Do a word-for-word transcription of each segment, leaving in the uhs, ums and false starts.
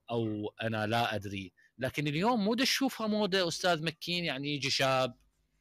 او انا لا ادري. لكن اليوم مو تشوفها موضه استاذ مكين، يعني يجي شاب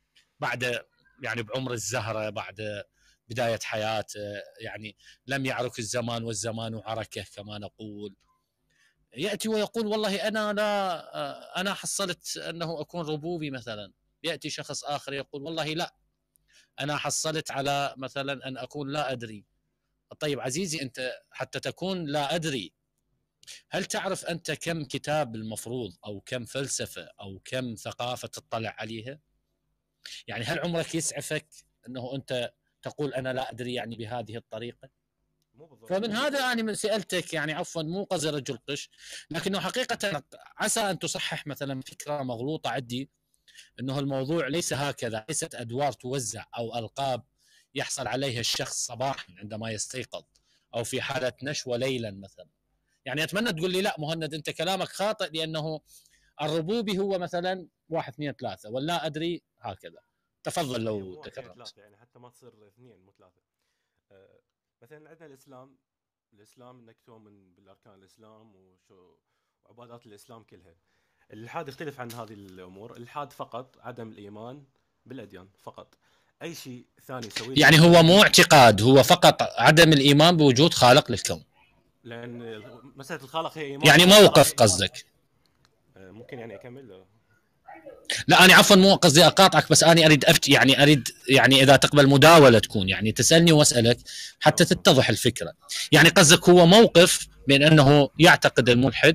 بعد يعني بعمر الزهره، بعد بدايه حياته، يعني لم يعرك الزمان والزمان عركه كما نقول، ياتي ويقول والله انا لا، انا حصلت انه اكون ربوبي مثلا. ياتي شخص اخر يقول والله لا، انا حصلت على مثلا ان اكون لا ادري. طيب عزيزي، انت حتى تكون لا ادري، هل تعرف انت كم كتاب المفروض او كم فلسفه او كم ثقافه تطلع عليها؟ يعني هل عمرك يسعفك انه انت تقول انا لا ادري يعني بهذه الطريقه؟ مو بالضبط. فمن هذا انا من سالتك، يعني عفوا مو قصدي رجل قش، لكنه حقيقه عسى ان تصحح مثلا فكره مغلوطه عندي، انه الموضوع ليس هكذا، ليست ادوار توزع او القاب يحصل عليها الشخص صباحا عندما يستيقظ او في حاله نشوه ليلا مثلا. يعني اتمنى تقول لي لا مهند انت كلامك خاطئ، لانه الربوبي هو مثلا واحد اثنين ثلاثه، ولا ادري هكذا. تفضل هي لو مو واحد اثنين تكرمت. ثلاثة، يعني حتى ما تصير اثنين مو ثلاثة. أه مثلا عندنا الإسلام. الإسلام إنك تؤمن بالأركان الإسلام وشو وعبادات الإسلام كلها. الإلحاد يختلف عن هذه الأمور. الإلحاد فقط عدم الإيمان بالأديان فقط. أي شيء ثاني يسويه يعني الملحد. هو مو اعتقاد، هو فقط عدم الايمان بوجود خالق للكون. لأن مسألة الخالق هي إيمان يعني ومعتقد. موقف قصدك؟ أه ممكن يعني أكمل. لا انا عفوا مو قصدي اقاطعك، بس انا اريد أفت يعني اريد يعني اذا تقبل مداوله تكون يعني تسالني واسالك حتى تمام. تتضح الفكره. يعني قصدك هو موقف من انه يعتقد الملحد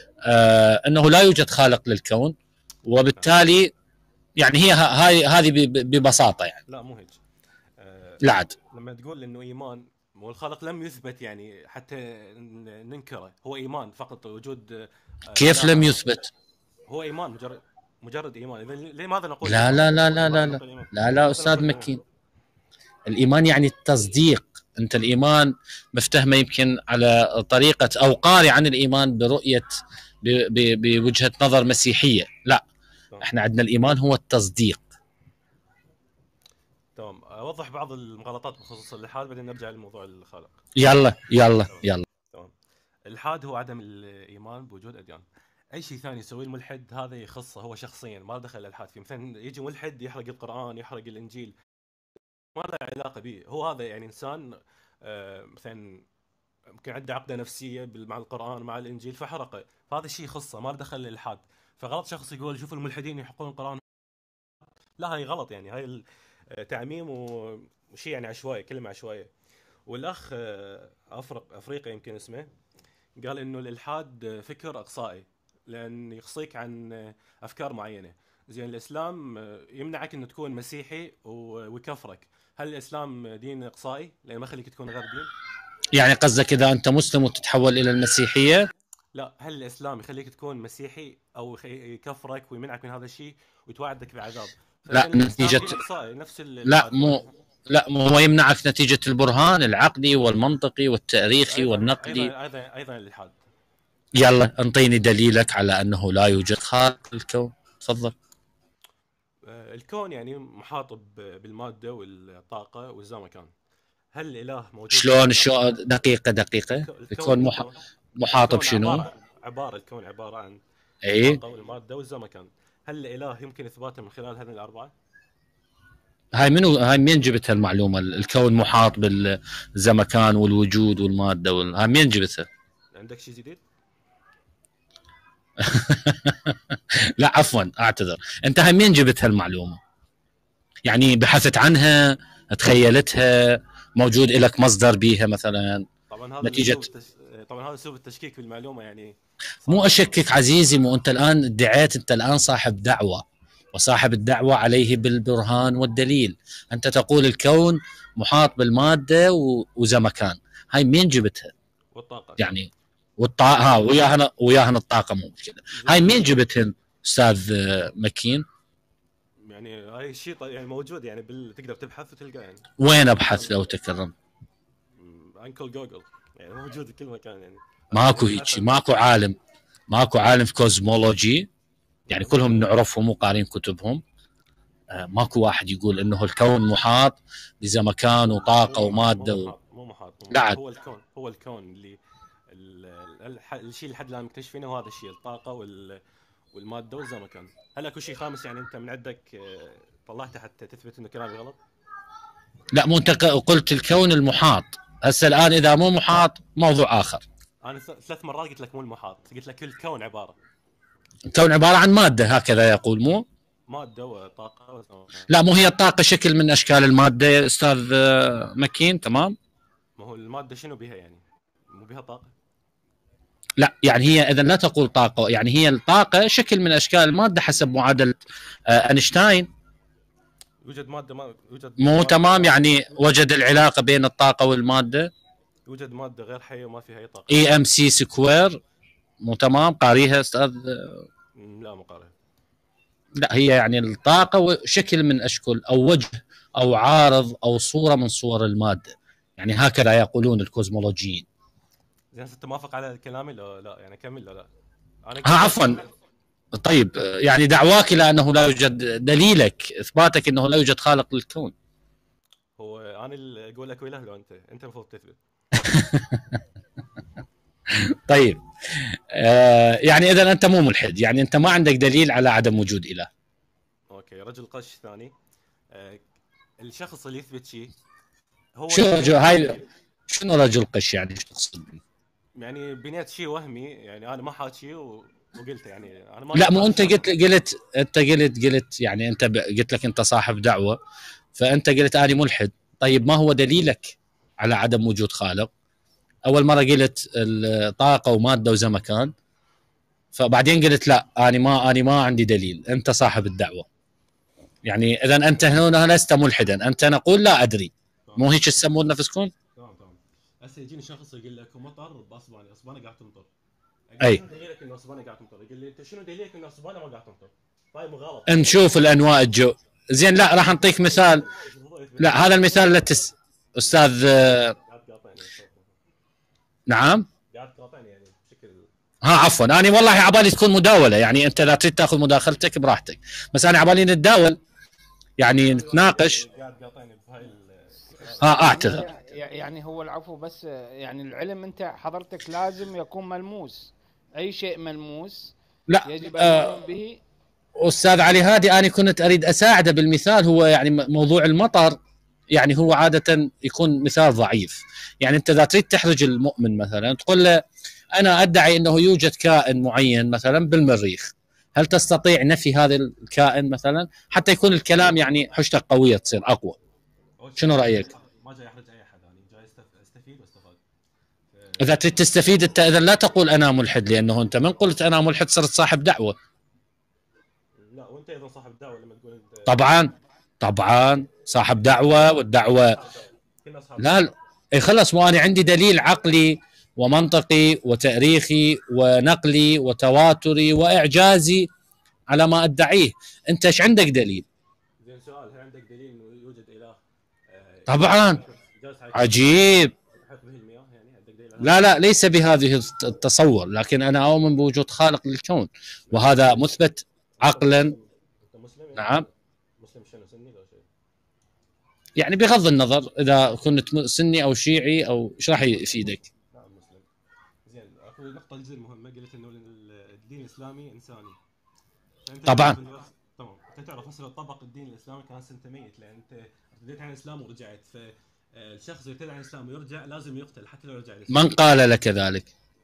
آه انه لا يوجد خالق للكون، وبالتالي يعني هي هاي هذه ببساطه يعني. لا مو هيك. أه لا عاد لما تقول انه ايمان والخلق لم يثبت يعني حتى ننكره، هو ايمان فقط وجود آه، كيف لم اله. يثبت؟ هو ايمان مجرد مجرد ايمان. اذا لماذا نقول لا ايمان؟ لا لا لا لماذا لا لا نقول ايمان؟ لا لا لماذا استاذ نقول ايمان؟ مكين، الايمان يعني التصديق. انت الايمان مفتهمه يمكن على طريقه او قاري عن الايمان برؤيه بوجهه نظر مسيحيه. لا، تمام. احنا عندنا الايمان هو التصديق. تمام، اوضح بعض المغالطات بخصوص الالحاد بعدين نرجع لموضوع الخالق. يلا يلا تمام. يلا. تمام. الالحاد هو عدم الايمان بوجود اديان. اي شيء ثاني يسويه الملحد هذا يخصه هو شخصيا، ما دخل الالحاد فيه. مثلا يجي ملحد يحرق القران، يحرق الانجيل، ما له علاقه به. هو هذا يعني انسان آه مثلا ممكن عنده عقده نفسيه مع القران مع الانجيل فحرقه، فهذا الشيء يخصه، ما دخل الالحاد. فغلط شخص يقول شوف الملحدين يحقون القران. لا هاي غلط، يعني هاي تعميم وشيء يعني عشوائي، كلمه عشوائيه. والاخ آه، افرق افريقي يمكن اسمه، قال انه الالحاد فكر اقصائي لان يقصيك عن افكار معينه. زين الاسلام يمنعك انه تكون مسيحي ويكفرك. هل الاسلام دين اقصائي لانه ما يخليك تكون غير دين؟ يعني قصدك اذا انت مسلم وتتحول الى المسيحيه؟ لا، هل الاسلام يخليك تكون مسيحي او يكفرك ويمنعك من هذا الشيء ويتوعدك بعذاب؟ لا فاذا الاسلام نتيجه، دين اقصائي نفس لا الالحاد هو. مو، لا مو هو يمنعك نتيجه البرهان العقلي والمنطقي والتاريخي ايضا والنقدي. ايضا ايضا ايضا الالحاد. يلا انطيني دليلك على انه لا يوجد خالق للكون، تفضل. الكون يعني محاط بالماده والطاقه والزمكان. هل الاله موجود شلون بهالمكان؟ شو دقيقه دقيقه الكون يكون مح... الكون محاط الكون بشنو؟ عباره عباره الكون عباره عن اي الطاقه والماده والزمكان. هل الاله يمكن اثباته من خلال هذه الاربعه؟ هاي منو، هاي مين جبت هالمعلومه الكون محاط بالزمكان والوجود والماده وال... هاي مين جبتها؟ عندك شيء جديد؟ لا عفوا اعتذر، انت هاي مين جبت هالمعلومه؟ يعني بحثت عنها، تخيلتها، موجود لك مصدر بيها مثلا؟ طبعا هذا نتيجه، الاسلوب التش... طبعا هذا اسلوب التشكيك بالمعلومه يعني مو صعب جدا. اشكك عزيزي، مو انت الان ادعيت، انت الان صاحب دعوه، وصاحب الدعوه عليه بالبرهان والدليل. انت تقول الكون محاط بالماده وزمكان، هاي مين جبتها؟ والطاقه. يعني والطاقه، ها وياهنا وياهنا الطاقه مو مشكله. هاي مين جبتهن استاذ مكين؟ يعني هاي الشيء ط- يعني موجود يعني بال... تقدر تبحث وتلقاه يعني. وين ابحث لو تكرم؟ انكل جوجل يعني موجود بكل مكان يعني. اي ماكو تبحث هيك، عن. ماكو عالم، ماكو عالم في كوزمولوجي يعني موجود كلهم يعني. نعرفهم وقارين كتبهم، آه ماكو واحد يقول انه الكون محاط بزمكان مو وطاقه محاط مو وماده و... محاط مو محاط مو لا محاط عاد. هو الكون هو الكون اللي الشيء اللي لحد الان مكتشفينه هو هذا الشيء، الطاقه وال والماده والزمكان. هل اكو شيء خامس يعني انت من عندك طلعته حتى تثبت انه كلامي غلط؟ لا مو انت قلت الكون المحاط، هسه الان اذا مو محاط موضوع اخر. انا ثلاث مرات قلت لك مو المحاط، قلت لك الكون عباره الكون عباره عن ماده، هكذا يقول مو ماده وطاقه وزمكان. لا مو هي الطاقه شكل من اشكال الماده يا استاذ مكين؟ تمام. ما هو الماده شنو بها يعني؟ مو بها طاقه؟ لا يعني هي اذا لا تقول طاقه، يعني هي الطاقه شكل من اشكال الماده حسب معادله اينشتاين. يوجد ماده ما يوجد مو مادة تمام؟ يعني وجد العلاقه بين الطاقه والماده. يوجد ماده غير حيه وما فيها اي طاقه. اي ام سي سكوير. مو تمام؟ قاريها استاذ؟ لا مو قاريها. لا هي يعني الطاقه شكل من اشكال او وجه او عارض او صوره من صور الماده، يعني هكذا يقولون الكوزمولوجيين. زين انت موافق على كلامي لو لا؟ يعني كمل لو لا. انا ها عفوا. طيب يعني دعواك الى انه لا يوجد، دليلك اثباتك انه لا يوجد خالق للكون. هو انا اللي اقول لك ولا لو انت انت المفروض تثبت. طيب آه يعني اذا انت مو ملحد، يعني انت ما عندك دليل على عدم وجود اله. اوكي رجل قش ثاني. آه الشخص اللي يثبت شيء هو شو رجل هاي شنو رجل قش يعني؟ ايش تقصد؟ يعني بنيت شيء وهمي، يعني انا ما حاكي و... وقلت يعني انا ما لا مو انت قلت قلت انت قلت قلت يعني انت قلت لك انت صاحب دعوه، فانت قلت انا ملحد. طيب ما هو دليلك على عدم وجود خالق؟ اول مره قلت الطاقه وماده وزمكان، فبعدين قلت لا انا ما انا ما عندي دليل. انت صاحب الدعوه، يعني اذا انت هنا لست ملحدا، انت نقول لا ادري. مو هيك تسمون نفسكم؟ تمام تمام. هسه يجيني شخص يقول لك مطر باصباني، اصباني قاعد تمطر. اي شنو دليلك انه اصباني قاعد تمطر؟ يقول لي انت شنو دليلك انه اصباني ما قاعد تمطر؟ طيب غلط. نشوف الانواع الجو. زين لا راح نعطيك مثال. لا هذا المثال لا تس... استاذ نعم قاعد تقاطعني يعني بشكل. ها عفوا انا والله عبالي تكون مداوله، يعني انت لا تريد تاخذ مداخلتك براحتك، بس انا عبالي نتداول يعني نتناقش. قاعد تقاطعني بهاي ها اعتذر. يعني هو العفو، بس يعني العلم انت حضرتك لازم يكون ملموس، اي شيء ملموس لا يجب ان آه نؤمن به. استاذ علي هادي انا كنت اريد اساعده بالمثال، هو يعني موضوع المطر يعني هو عاده يكون مثال ضعيف. يعني انت اذا تريد تحرج المؤمن مثلا تقول له انا ادعي انه يوجد كائن معين مثلا بالمريخ، هل تستطيع نفي هذا الكائن مثلا؟ حتى يكون الكلام يعني حجتك قويه تصير اقوى. شنو رايك؟ ما جاي احرج اي احد، انا جاي استفيد واستفاد. اذا تريد تستفيد انت اذا لا تقول انا ملحد، لانه انت من قلت انا ملحد صرت صاحب دعوه. لا وانت ايضا صاحب دعوه لما تقول انت. طبعا طبعا صاحب دعوه، والدعوه لا اي خلص. مو انا عندي دليل عقلي ومنطقي وتاريخي ونقلي وتواتري واعجازي على ما ادعيه. انت ايش عندك دليل؟ زين سؤال، هل عندك دليل انه يوجد اله؟ آه طبعا. عجيب. لا لا ليس بهذه التصور، لكن انا اؤمن بوجود خالق للكون، وهذا مثبت عقلا. نعم. مسلم شنو؟ سني ولا شيء؟ يعني بغض النظر اذا كنت سني او شيعي او ايش راح يفيدك؟ نعم مسلم. زين اكو نقطه جدا مهمه، قلت انه الدين الاسلامي انساني. طبعا تمام. انت تعرف هسه لو طبق الدين الاسلامي كان انت ميت، لان انت رديت عن الاسلام ورجعت، فالشخص اللي يرتد عن الاسلام ويرجع لازم يقتل حتى لو رجع الاسلام. من قال لك ذلك؟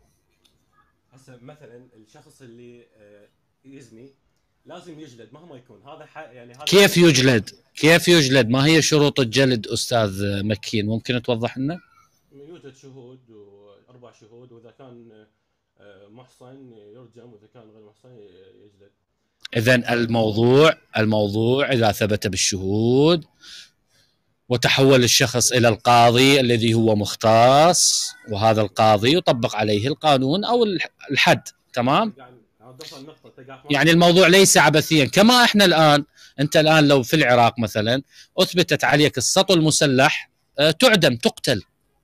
هسه مثلا الشخص اللي يزني لازم يجلد مهما يكون. هذا يعني هذا كيف يجلد؟ كيف يجلد؟ ما هي شروط الجلد استاذ مكين؟ ممكن توضح لنا؟ يوجد شهود واربع شهود، واذا كان محصن يرجم، واذا كان غير محصن يجلد. اذا الموضوع الموضوع اذا ثبت بالشهود وتحول الشخص الى القاضي الذي هو مختص، وهذا القاضي يطبق عليه القانون او الحد. تمام. يعني الموضوع ليس عبثيا كما احنا الان. انت الان لو في العراق مثلا اثبتت عليك السطو المسلح تعدم تقتل،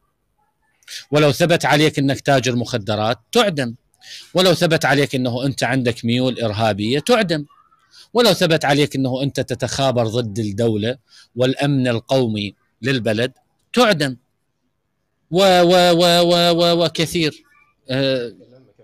ولو ثبت عليك انك تاجر مخدرات تعدم، ولو ثبت عليك انه انت عندك ميول ارهابيه تعدم، ولو ثبت عليك انه انت تتخابر ضد الدوله والامن القومي للبلد تعدم، و و و و و وكثير آه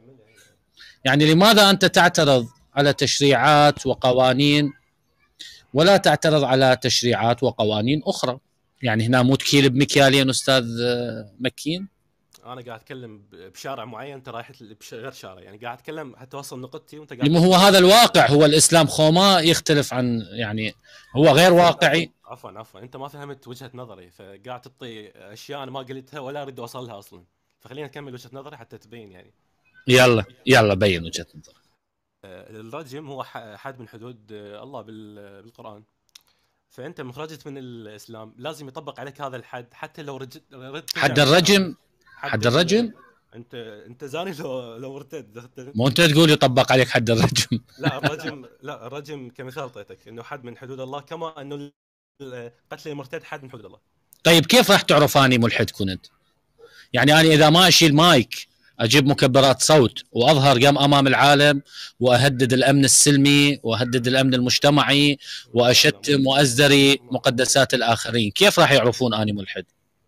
يعني لماذا أنت تعترض على تشريعات وقوانين ولا تعترض على تشريعات وقوانين أخرى؟ يعني هنا مو تكيل بمكيالين أستاذ مكين. انا قاعد اتكلم بشارع معين، انت رايح بغير شارع، يعني قاعد اتكلم حتى اوصل نقطتي وانت قاعد. هو هذا الواقع، هو الاسلام خوما يختلف عن، يعني هو غير واقعي. عفوا عفوا انت ما فهمت وجهة نظري، فقاعد تعطي اشياء انا ما قلتها ولا اريد اوصلها اصلا، فخلينا نكمل وجهة نظري حتى تبين يعني. يلا يلا بين وجهة نظرك. الرجم هو حد من حدود الله بالقرآن، فانت من خرجت من الاسلام لازم يطبق عليك هذا الحد، حتى لو رجت حد الرجم. حد الرجم انت انت زاني لو لو ارتد. مو انت تقول يطبق عليك حد الرجم؟ لا الرجم لا الرجم كمثال اعطيتك انه حد من حدود الله، كما انه قتل المرتد حد من حدود الله. طيب كيف راح تعرف اني ملحد كنت؟ يعني انا اذا ما اشيل مايك اجيب مكبرات صوت واظهر قام امام العالم واهدد الامن السلمي واهدد الامن المجتمعي واشتم وازدري مقدسات الاخرين، كيف راح يعرفون اني ملحد؟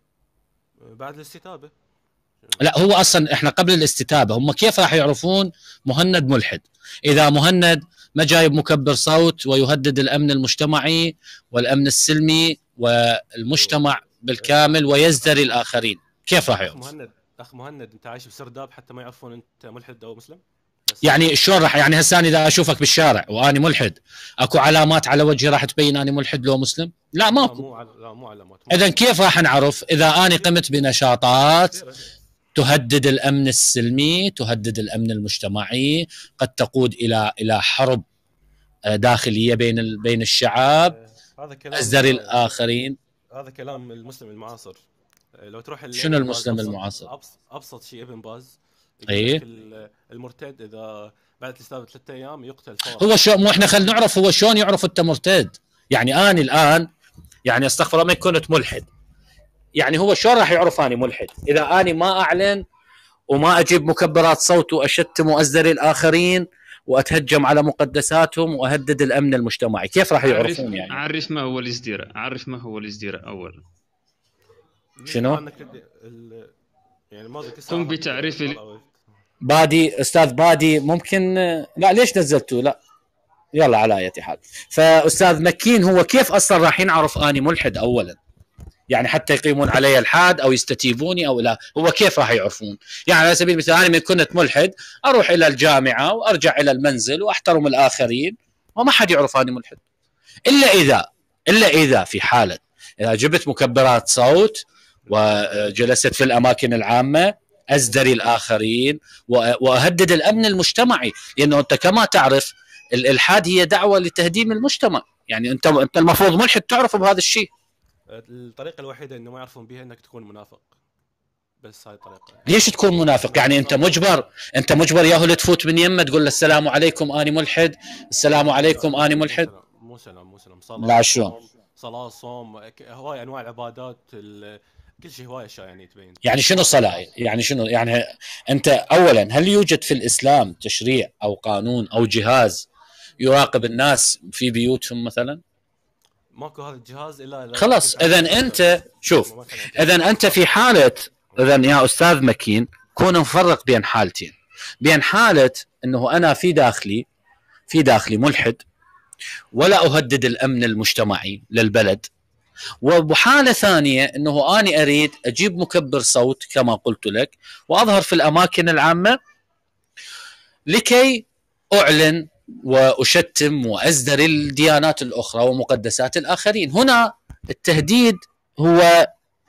بعد الاستتابه. لا هو اصلا احنا قبل الاستتابه، هم كيف راح يعرفون مهند ملحد اذا مهند ما جايب مكبر صوت ويهدد الامن المجتمعي والامن السلمي والمجتمع بالكامل ويزدري الاخرين؟ كيف راح يعرفون؟ مهند اخ مهند انت عايش بسرداب حتى ما يعرفون انت ملحد او مسلم؟ يعني شلون راح، يعني هسه اذا اشوفك بالشارع واني ملحد اكو علامات على وجهي راح تبين اني ملحد لو مسلم؟ لا ماكو. لا, لا مو علامات. اذا كيف راح نعرف اذا اني قمت بنشاطات تهدد الامن السلمي، تهدد الامن المجتمعي، قد تقود الى الى حرب داخليه بين بين الشعب، هذا كلام ازدري الاخرين؟ هذا كلام المسلم المعاصر. لو تروح شنو المسلم المعاصر؟ أبسط, ابسط شيء ابن باز ايه المرتد اذا بعد الاستتابه ثلاثة ايام يقتل فورا. هو شو مو احنا خلينا نعرف هو شلون يعرف انت مرتد؟ يعني انا الان يعني استغفر الله ما كنت ملحد، يعني هو شلون راح يعرف اني ملحد اذا اني ما اعلن وما اجيب مكبرات صوت واشتم وازدري الاخرين واتهجم على مقدساتهم واهدد الامن المجتمعي؟ كيف راح يعرفون؟ يعني عرف ما هو الازدراء، عرف ما هو الازدراء اولا. شنو؟ يعني ما قم بتعريف ال... بادي استاذ بادي ممكن. لا ليش نزلتوه؟ لا يلا على اي حال. فاستاذ مكين هو كيف اصلا راح ينعرف اني ملحد اولا؟ يعني حتى يقيمون علي الحاد او يستتيبوني او لا، هو كيف راح يعرفون؟ يعني على سبيل المثال انا من كنت ملحد اروح الى الجامعه وارجع الى المنزل واحترم الاخرين وما حد يعرف اني ملحد، الا اذا الا اذا في حاله اذا جبت مكبرات صوت وجلست في الاماكن العامه ازدري الاخرين واهدد الامن المجتمعي، لانه انت كما تعرف الالحاد هي دعوه لتهديم المجتمع، يعني انت انت المفروض ملحد تعرف بهذا الشيء. الطريقه الوحيده انه ما يعرفون بها انك تكون منافق، بس هاي الطريقه. ليش تكون منافق؟ يعني انت مجبر انت مجبر ياهو تفوت من يمه تقول له السلام عليكم اني ملحد، السلام عليكم اني ملحد. مو سلام مو سلام صلاه. لا شلون؟ صلاه صوم هواي انواع العبادات، كل شيء هواي اشياء يعني تبين. يعني شنو صلاه؟ يعني شنو يعني انت اولا هل يوجد في الاسلام تشريع او قانون او جهاز يراقب الناس في بيوتهم مثلا؟ ماكو هذا الجهاز الا خلاص. اذا انت شوف، اذا انت في حاله، اذا يا استاذ مكين كون نفرق بين حالتين، بين حاله انه انا في داخلي في داخلي ملحد ولا اهدد الامن المجتمعي للبلد، وحاله ثانيه انه اني اريد اجيب مكبر صوت كما قلت لك واظهر في الاماكن العامه لكي اعلن واشتم وازدري الديانات الاخرى ومقدسات الاخرين. هنا التهديد هو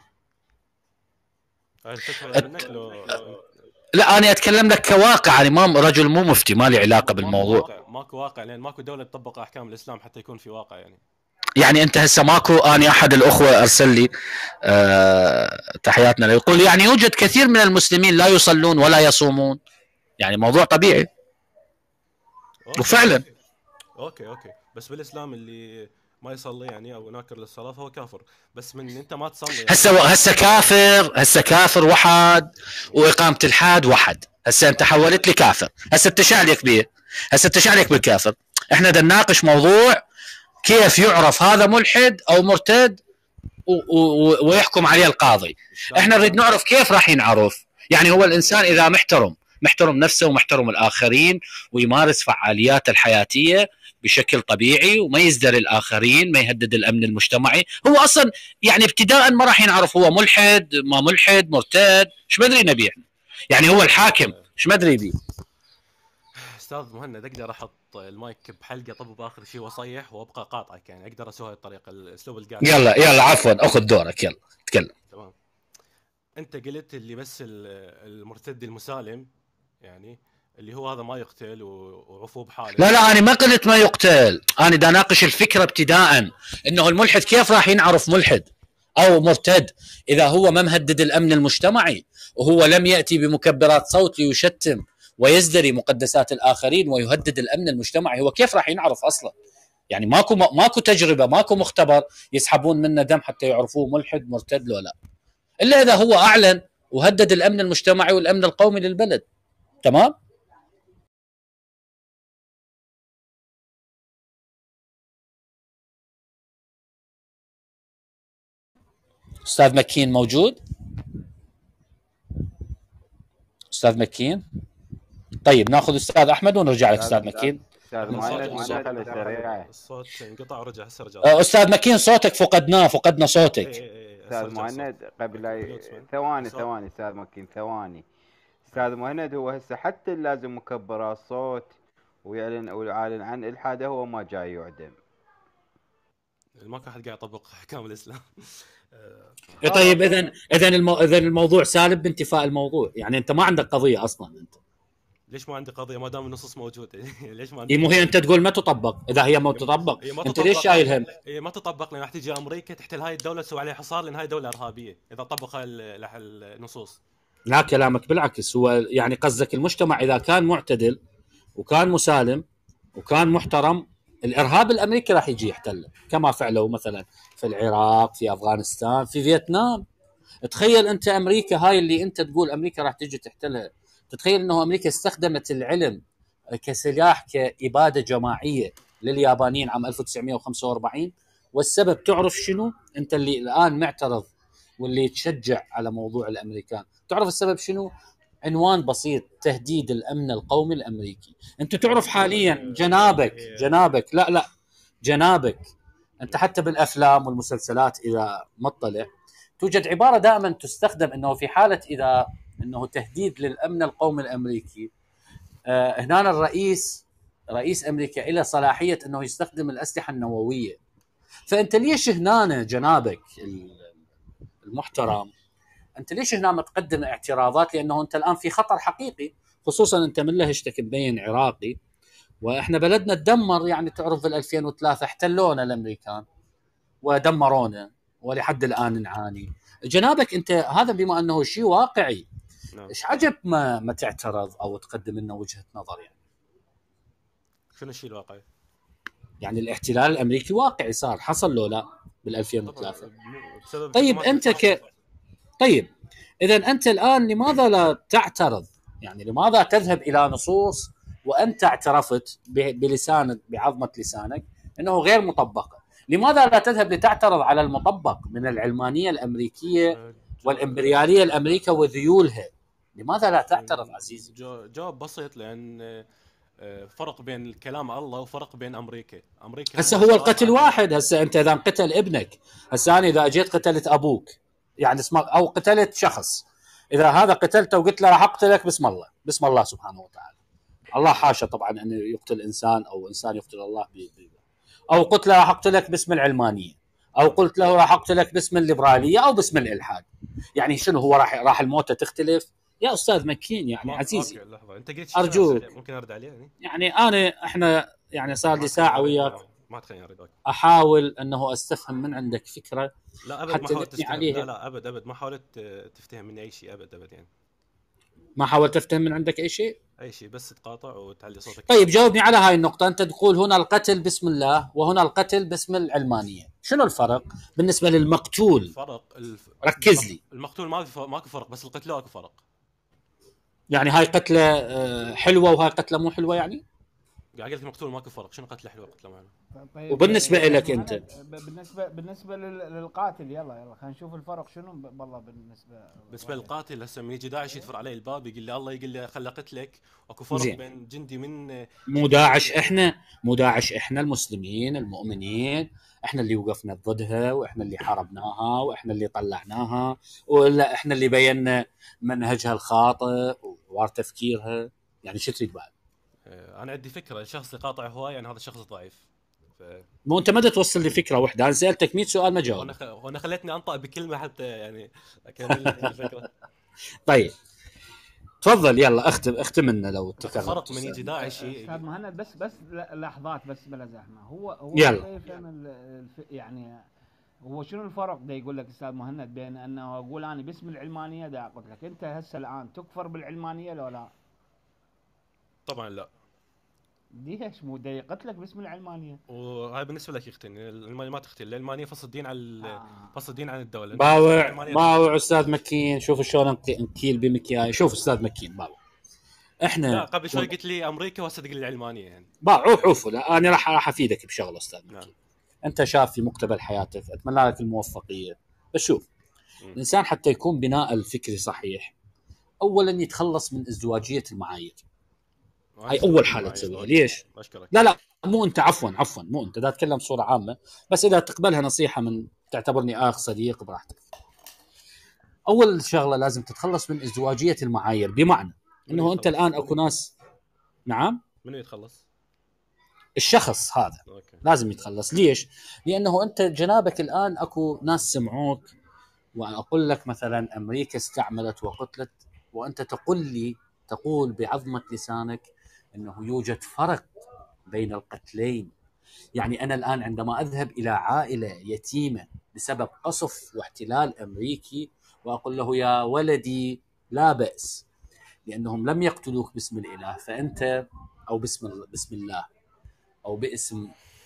الت... لا انا اتكلم لك كواقع، يعني ما رجل مو مفتي ما لي علاقه بالموضوع. ماكو واقع, ماكو واقع لان ماكو دوله تطبق احكام الاسلام حتى يكون في واقع. يعني يعني انت هسه ماكو، اني احد الاخوه ارسل لي أه تحياتنا له يقول يعني يوجد كثير من المسلمين لا يصلون ولا يصومون، يعني موضوع طبيعي. أوكي. وفعلا اوكي اوكي بس بالاسلام اللي ما يصلي يعني او ناكر للصلاه فهو كافر، بس من انت ما تصلي يعني. هسه هسه كافر هسه كافر وحد واقامه الحاد وحد، هسه انت حولت لي كافر، هسه انت شو عليك بيه؟ هسه انت شو عليك بالكافر؟ احنا بدنا نناقش موضوع كيف يعرف هذا ملحد او مرتد ويحكم عليه القاضي. احنا نريد نعرف كيف راح ينعرف، يعني هو الانسان اذا محترم محترم نفسه ومحترم الاخرين ويمارس فعالياته الحياتيه بشكل طبيعي وما يزدري الاخرين، ما يهدد الامن المجتمعي، هو اصلا يعني ابتداء ما راح ينعرف هو ملحد ما ملحد مرتد، ايش بدري نبي احنا؟ يعني هو الحاكم ايش مدري بيه. استاذ مهند اقدر احط المايك بحلقه طب باخر شيء واصيح وابقى قاطعك، يعني اقدر اسوي الطريقه الاسلوب القاعد. يلا يلا عفوا اخذ دورك يلا تكلم. تمام. انت قلت اللي بس المرتد المسالم يعني اللي هو هذا ما يقتل وعفو بحاله. لا لا انا ما قلت ما يقتل، انا دا ناقش الفكره ابتداء انه الملحد كيف راح ينعرف ملحد او مرتد اذا هو ما مهدد الامن المجتمعي وهو لم ياتي بمكبرات صوت ليشتم ويزدري مقدسات الاخرين ويهدد الامن المجتمعي، هو كيف راح ينعرف اصلا؟ يعني ماكو ماكو تجربه ماكو مختبر يسحبون منه دم حتى يعرفوه ملحد مرتد لو لا، الا اذا هو اعلن وهدد الامن المجتمعي والامن القومي للبلد. تمام؟ استاذ مكين موجود؟ استاذ مكين؟ طيب ناخذ استاذ احمد ونرجع لك استاذ مكين. استاذ مهند الصوت انقطع ورجع هسه رجع. استاذ مكين صوتك فقدناه فقدنا صوتك. استاذ مهند قبل ثواني ثواني استاذ مكين ثواني. استاذ مهند هو هسه حتى لازم مكبرات صوت ويعلن او يعلن عن الحاده هو ما جاي يعدم. ماكو احد قاعد يطبق احكام الاسلام. طيب اذا اذا المو... اذا الموضوع سالب بانتفاء الموضوع، يعني انت ما عندك قضيه اصلا. انت ليش ما عندي قضيه ما دام النصوص موجوده؟ ليش ما عندي؟ مو هي انت تقول ما تطبق، اذا هي ما تطبق انت ليش شايل هم؟ هي ما تطبق لان راح تجي امريكا تحتل هاي الدوله تسوي عليها حصار لان هاي دوله ارهابيه اذا طبق هاي النصوص. لا كلامك بالعكس، هو يعني قصدك المجتمع اذا كان معتدل وكان مسالم وكان محترم الارهاب الامريكي راح يجي يحتله كما فعلوا مثلا في العراق في افغانستان في فيتنام. تخيل انت امريكا هاي اللي انت تقول امريكا راح تجي تحتلها، تتخيل انه امريكا استخدمت العلم كسلاح كاباده جماعيه لليابانيين عام ألف وتسعمئة وخمسة وأربعين، والسبب تعرف شنو؟ انت اللي الان معترض واللي تشجع على موضوع الامريكان، تعرف السبب شنو؟ عنوان بسيط، تهديد الامن القومي الامريكي. انت تعرف حاليا جنابك جنابك لا لا جنابك انت حتى بالافلام والمسلسلات اذا مطلع توجد عباره دائما تستخدم انه في حاله اذا انه تهديد للامن القومي الامريكي، آه هنا الرئيس رئيس امريكا له صلاحيه انه يستخدم الاسلحه النوويه. فانت ليش هنا جنابك المحترم انت ليش هنا متقدم اعتراضات؟ لانه انت الان في خطر حقيقي، خصوصا انت من لهجتك مبين عراقي واحنا بلدنا تدمر، يعني تعرف بال ألفين وثلاثة احتلونا الامريكان ودمرونا ولحد الان نعاني. جنابك انت هذا بما انه شيء واقعي، ايش عجب ما ما تعترض او تقدم لنا وجهه نظر؟ يعني شنو الشيء الواقعي؟ يعني الاحتلال الامريكي واقعي صار، حصل له لا بال ألفين وثلاثة. طيب انت ك طيب اذا انت الان لماذا لا تعترض؟ يعني لماذا تذهب الى نصوص وانت اعترفت بلسانك بعظمه لسانك انه غير مطبقه؟ لماذا لا تذهب لتعترض على المطبق من العلمانيه الامريكيه والامبرياليه الامريكيه وذيولها؟ لماذا لا تعترض عزيزي؟ جواب بسيط، لان فرق بين الكلام الله وفرق بين امريكا. امريكا هسه هو القتل واحد. هسه انت اذا قتل ابنك، هسه انا اذا اجيت قتلت ابوك يعني اسمه او قتلت شخص، اذا هذا قتلته وقلت له راح اقتلك بسم الله بسم الله سبحانه وتعالى، الله حاشا طبعا انه يقتل انسان او انسان يقتل الله بي بي. او قلت له راح اقتلك باسم العلمانيه، او قلت له راح اقتلك باسم الليبراليه او باسم الالحاد، يعني شنو هو راح راح الموتة تختلف؟ يا استاذ مكين يعني عزيزي لحظه انت قلت ارجوك ممكن ارد عليه يعني, يعني انا احنا يعني صار لي ساعه وياك ما تخليني ارد. احاول انه استفهم من عندك فكره. لا ابد ما حاولت تفتهم. لا لا ابد ابد ما حاولت تفتهم مني اي شيء ابد ابد يعني ما حاولت تفتهم من عندك اي شيء اي شيء بس تقاطع وتعلي صوتك. طيب جاوبني على هاي النقطه. انت تقول هنا القتل باسم الله وهنا القتل باسم العلمانيه، شنو الفرق بالنسبه للمقتول؟ الفرق الف... ركز لي. المقتول ما في ماكو فرق، بس القتله اكو فرق. يعني هاي قتله حلوه وهاي قتله مو حلوه يعني؟ قاعد قلت مقتول ماكو فرق، شنو قتله حلو قتله معنا. طيب وبالنسبة لك أنت؟ بالنسبة بالنسبة للقاتل، يلا يلا خلينا نشوف الفرق شنو والله. بالنسبة بالنسبة للقاتل هسه من يجي داعش يدفر علي الباب يقول لي الله يقول لي خل اقتلك، اكو فرق زين. بين جندي من مو داعش، احنا مو داعش، احنا المسلمين المؤمنين، احنا اللي وقفنا ضدها، واحنا اللي حاربناها، واحنا اللي طلعناها، ولا احنا اللي بينا منهجها الخاطئ ووار تفكيرها. يعني شو تريد بعد؟ انا عندي فكره، الشخص اللي قاطع هواي يعني هذا الشخص ضعيف. ف... مو انت ما توصل لي فكره واحده، انا سالتك مية سؤال ما جاوبت. وانا خ... وانا خليتني انطق بكلمه حتى يعني اكمل لك الفكره. طيب تفضل يلا اختم اختم لنا لو تكررت. فرق من يجي داعش استاذ مهند، بس بس لحظات بس بلا زحمه. هو هو يلا يعني هو شنو الفرق ده يقول لك استاذ مهند بين انه اقول انا باسم العلمانيه دا قلت لك انت هسه الان تكفر بالعلمانيه لو لا؟ طبعا لا. ليش مو دا قتلك باسم العلمانيه؟ وهاي بالنسبه لك يختن العلمانيه ما تختل، العلمانيه فصل الدين عن آه. فصل الدين عن الدوله. باوع باوع استاذ مكين، شوف شلون نكيل بمكياي. شوف استاذ مكين باوع، احنا لا قبل شوي قلت لي امريكا وهسه تقول لي العلمانيه يعني. باوع عوف، لا انا راح راح افيدك بشغله استاذ مكين. نعم. انت شاف في مقتبل حياتك، اتمنى لك الموفقيه. بس شوف م. الانسان حتى يكون بناء الفكري صحيح، اولا يتخلص من ازدواجيه المعايير. هاي اول حاله تسويها. ليش؟ أشكرك. لا لا مو انت، عفوا عفوا مو انت، دا اتكلم بصوره عامه، بس اذا تقبلها نصيحه من تعتبرني اخ صديق براحتك. اول شغله لازم تتخلص من ازدواجيه المعايير، بمعنى انه انت الان اكو ناس. نعم. منو يتخلص؟ الشخص هذا أوكي. لازم يتخلص. ليش؟ لانه انت جنابك الان اكو ناس سمعوك واقول لك مثلا امريكا استعملت وقتلت، وانت تقول لي تقول بعظمه لسانك انه يوجد فرق بين القتلين. يعني انا الان عندما اذهب الى عائله يتيمه بسبب قصف واحتلال امريكي واقول له يا ولدي لا باس لانهم لم يقتلوك باسم الاله، فانت او باسم بسم الله او باسم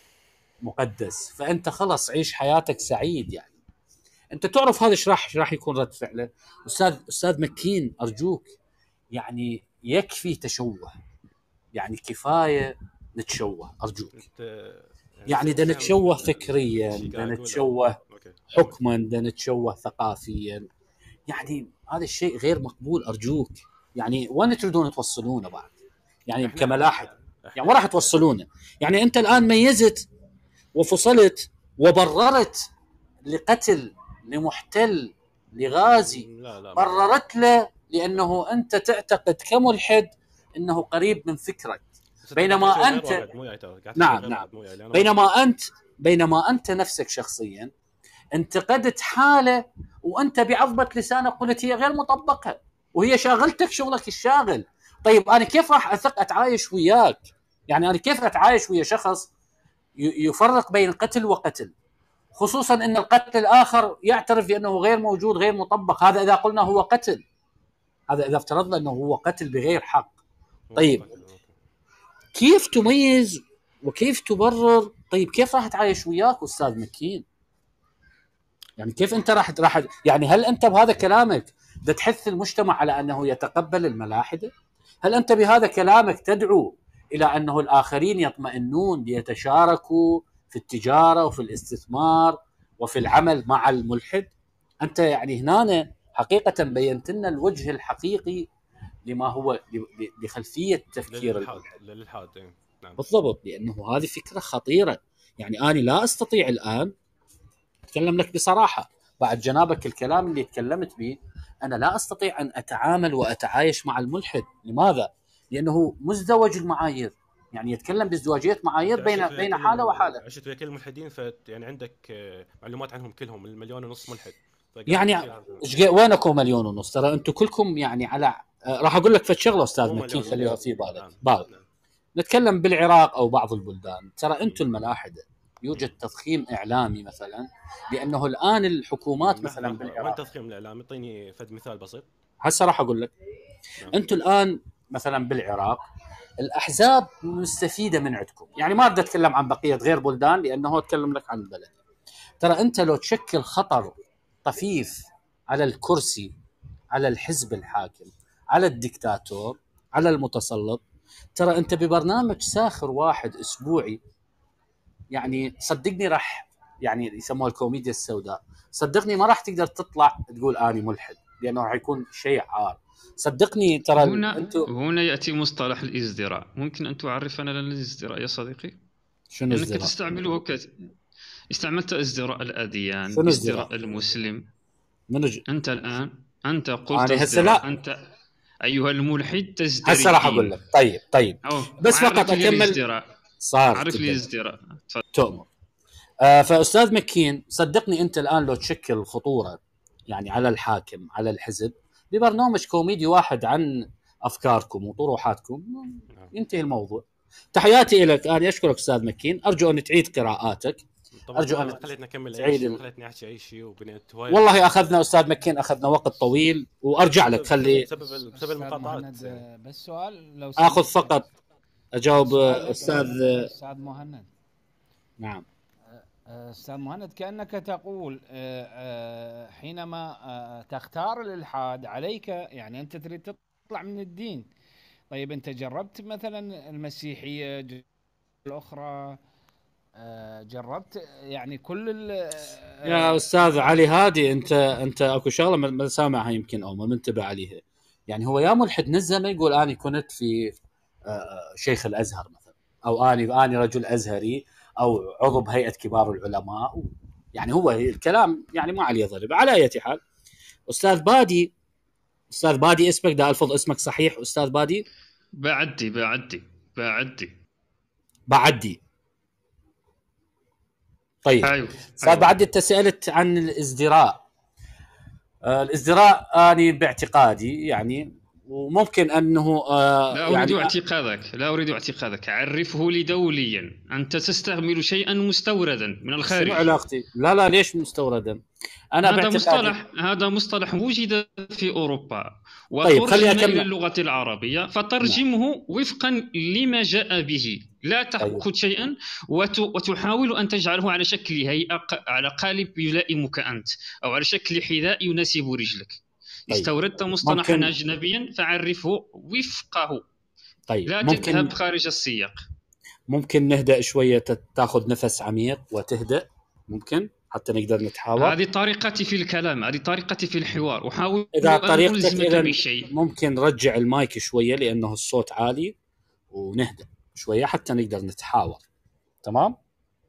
مقدس، فانت خلص عيش حياتك سعيد. يعني انت تعرف هذا ايش راح راح يكون رد فعله. استاذ استاذ مكين ارجوك، يعني يكفي تشوه، يعني كفايه نتشوه ارجوك. يعني بدنا نتشوه فكريا، بدنا نتشوه حكما، بدنا نتشوه ثقافيا. يعني هذا الشيء غير مقبول ارجوك. يعني وين تريدون توصلونه بعد؟ يعني كملاحد يعني وين راح توصلونه؟ يعني انت الان ميزت وفصلت وبررت لقتل لمحتل لغازي، لا لا بررت له لانه انت تعتقد كملحد انه قريب من فكرك، بينما انت نعم نعم بينما انت بينما انت نفسك شخصيا انتقدت حاله وانت بعظمه لسانك قلت هي غير مطبقه وهي شاغلتك شغلك الشاغل. طيب انا كيف راح اثق اتعايش وياك؟ يعني انا كيف اتعايش ويا شخص يفرق بين قتل وقتل، خصوصا ان القتل الاخر يعترف بانه غير موجود غير مطبق؟ هذا اذا قلنا هو قتل، هذا اذا افترضنا انه هو قتل بغير حق. طيب كيف تميز وكيف تبرر؟ طيب كيف راح اتعايش وياك استاذ مكين؟ يعني كيف انت راح راح يعني هل انت بهذا كلامك بدك تحث المجتمع على انه يتقبل الملاحده؟ هل انت بهذا كلامك تدعو الى انه الاخرين يطمئنون ليتشاركوا في التجاره وفي الاستثمار وفي العمل مع الملحد؟ انت يعني هنا حقيقه بينت لنا الوجه الحقيقي لما هو لخلفيه تفكير الالحاد للالحاد. نعم بالضبط، لانه هذه فكره خطيره. يعني انا لا استطيع الان اتكلم لك بصراحه بعد جنابك الكلام اللي تكلمت به، انا لا استطيع ان اتعامل واتعايش مع الملحد. لماذا؟ لانه مزدوج المعايير، يعني يتكلم بازدواجيه معايير بين بين حاله وحاله. عشت ويا كل الملحدين، ف يعني عندك معلومات عنهم كلهم، المليون ونص ملحد. يعني وينكم مليون ونص؟ ترى انتم كلكم يعني على راح اقول لك في شغله استاذ مكين خليها في بالك. نعم. بالك نعم. نتكلم بالعراق او بعض البلدان، ترى انتم الملاحده يوجد تضخيم اعلامي مثلا، لانه الان الحكومات مثلا بالعراق. وين تضخيم الاعلام؟ اعطيني فد مثال بسيط. هسه راح اقول لك. نعم. انتم الان مثلا بالعراق الاحزاب مستفيده من عندكم، يعني ما بدي اتكلم عن بقيه غير بلدان لانه اتكلم لك عن البلد. ترى انت لو تشكل خطر طفيف على الكرسي، على الحزب الحاكم، على الدكتاتور، على المتسلط، ترى انت ببرنامج ساخر واحد اسبوعي، يعني صدقني راح يعني يسموها الكوميديا السوداء، صدقني ما راح تقدر تطلع تقول اني ملحد، لانه راح يكون شيء عار. صدقني ترى هنا انتو هنا ياتي مصطلح الازدراء. ممكن ان تعرفنا لنا الازدراء يا صديقي؟ شنو انك ازدراء؟ تستعمله كت... استعملت ازدراء الاديان، شنو ازدراء ازدراء؟ المسلم. من ج... انت الان انت قلت انا هسه ازدراء، لا، انت ايها الملحد تزدري هسه راح اقول الدين. لك. طيب طيب بس فقط اكمل. الازدراء. صار عرف لي تبدأ. الازدراء. تؤمر. آه فاستاذ مكين صدقني انت الان لو تشكل خطوره يعني على الحاكم على الحزب ببرنامج كوميدي واحد عن افكاركم وطروحاتكم ينتهي الموضوع. تحياتي لك، انا اشكرك استاذ مكين، ارجو ان تعيد قراءاتك. ارجو ان خليتني اكمل اي شيء، خليتني احكي اي شيء وبنيت هواي. والله اخذنا استاذ مكين اخذنا وقت طويل، وارجع لك خلي بسبب بسبب المقاطعات. بس سؤال لو اخذ فقط اجاوب استاذ استاذ مهند. نعم استاذ مهند، كانك تقول حينما تختار الالحاد عليك يعني انت تريد تطلع من الدين. طيب انت جربت مثلا المسيحيه الاخرى، جربت يعني كل يا استاذ علي هادي، انت انت اكو شغله ما سامعها يمكن او ما منتبه عليها. يعني هو يا ملحد نزمه يقول اني كنت في شيخ الازهر مثلا، او اني اني رجل ازهري او عضو بهيئه كبار العلماء، يعني هو الكلام يعني ما عليه ضرب. على اي حال استاذ بادي، استاذ بادي اسمك دا الفظ اسمك صحيح استاذ بادي؟ بعدي بعدي بعدي بعدي طيب أيوة. استاذ أيوة. بعدي انت سالت عن الازدراء. آه الازدراء اني باعتقادي يعني وممكن انه آه لا اريد يعني اعتقادك لا اريد اعتقادك عرفه لي دوليا. انت تستعمل شيئا مستوردا من الخارج. شنو علاقتي؟ لا لا ليش مستوردا؟ انا هذا مصطلح هذا مصطلح وجد في اوروبا طيب خليني اكمل الى اللغه العربيه، فترجمه لا. وفقا لما جاء به. لا تاخذ طيب. شيئا وتحاول ان تجعله على شكل هيئه على قالب يلائمك انت، او على شكل حذاء يناسب رجلك. طيب. استوردت مصطلحا ممكن... اجنبيا فعرفه وفقه. طيب. لا ممكن... تذهب خارج السياق. ممكن نهدأ شويه، تاخذ نفس عميق وتهدأ ممكن حتى نقدر نتحاور. هذه طريقتي في الكلام، هذه طريقتي في الحوار، وحاول إذا طريقتك إذا ممكن نرجع المايك شوية لأنه الصوت عالي ونهدأ شوية حتى نقدر نتحاور. تمام؟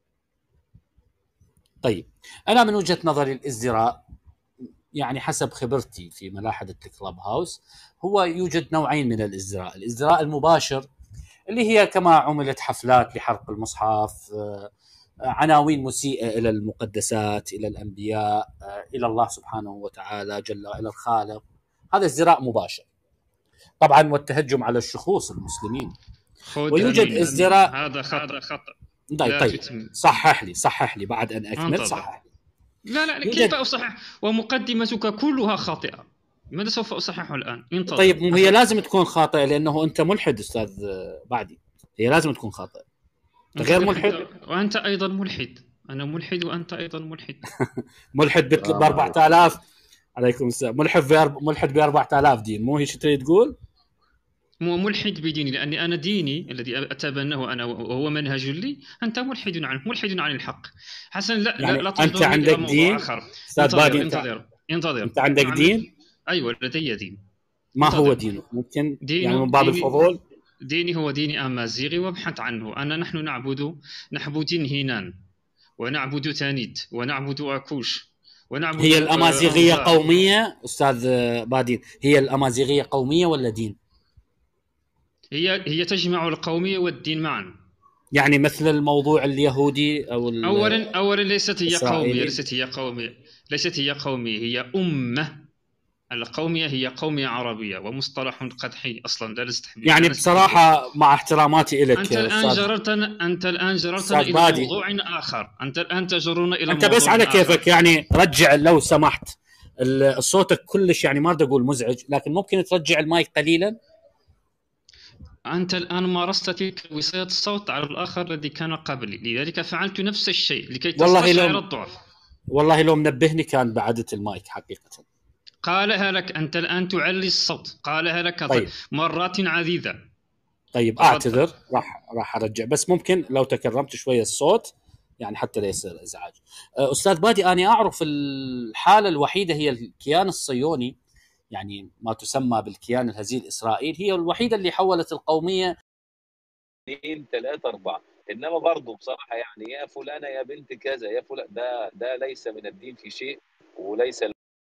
طيب أنا من وجهة نظري الازدراء يعني حسب خبرتي في ملاحظة الكلاب هاوس هو يوجد نوعين من الازدراء. الازدراء المباشر اللي هي كما عملت حفلات لحرق المصحف، عناوين مسيئة إلى المقدسات، إلى الأنبياء، إلى الله سبحانه وتعالى جل، إلى الخالق، هذا ازدراء مباشر طبعا، والتهجم على الشخوص المسلمين. ويوجد ازدراء هذا خطأ خطأ. طيب, طيب. صحح لي صحح لي بعد أن أكمل. صحح لي. لا لا كيف أصحح ومقدمتك كلها خاطئة؟ ماذا سوف أصححه الآن؟ انتظر. طيب هي لازم تكون خاطئة لأنه أنت ملحد أستاذ بعدي، هي لازم تكون خاطئة. غير ملحد وأنت أيضا ملحد. أنا ملحد وأنت أيضا ملحد. ملحد ب أربعة آلاف. عليكم السلام. ملحد ب ملحد ب أربعة آلاف دين، مو هي شو تريد تقول؟ مو ملحد بديني، لأني أنا ديني الذي أتبناه أنا وهو منهج لي، أنت ملحد عنه، ملحد عن الحق. حسن لا يعني لا, لا أنت عندك دين آخر. انتظر انتظر انتظر أنت عندك دين؟ أيوة لدي دين. ما هو دينه؟ ممكن دينه يعني من باب الفضول. ديني هو ديني أمازيغي وابحث عنه. أنا نحن نعبد نعبد هينان ونعبد تانيت ونعبد أكوش ونعبد. هي الأمازيغية قومية أستاذ بادين؟ هي الأمازيغية قومية ولا دين؟ هي هي تجمع القومية والدين معا. يعني مثل الموضوع اليهودي أو أولا أولا ليست هي قومية ليست هي قومية ليست هي قومية هي أمة. القومية هي قومية عربية ومصطلح قدحي أصلا لا نستحب. يعني بصراحة مع احتراماتي إليك أنت الآن جررتنا أنت الآن جررتنا إلى بادي. موضوع آخر. أنت الآن تجرنا إلى أنت بس على كيفك آخر. يعني رجع لو سمحت صوتك كلش يعني ما بدي أقول مزعج، لكن ممكن ترجع المايك قليلا. أنت الآن مارست تلك وصاية الصوت على الآخر الذي كان قبلي، لذلك فعلت نفس الشيء لكي تستشعر الضعف. والله لو منبهني كان بعدت المايك حقيقة. قالها لك أنت الآن تعلي الصوت، قالها لك طيب. مرات عديدة. طيب اعتذر، راح راح ارجع، بس ممكن لو تكرمت شويه الصوت يعني حتى لا يصير ازعاج. استاذ بادي، انا اعرف الحاله الوحيده هي الكيان الصهيوني، يعني ما تسمى بالكيان الهزيل اسرائيل، هي الوحيده اللي حولت القوميه اثنين ثلاثة أربعة. إنما برضه بصراحة يعني يا فلانة يا بنت كذا يا فلان، ده ده ليس من الدين في شيء، وليس.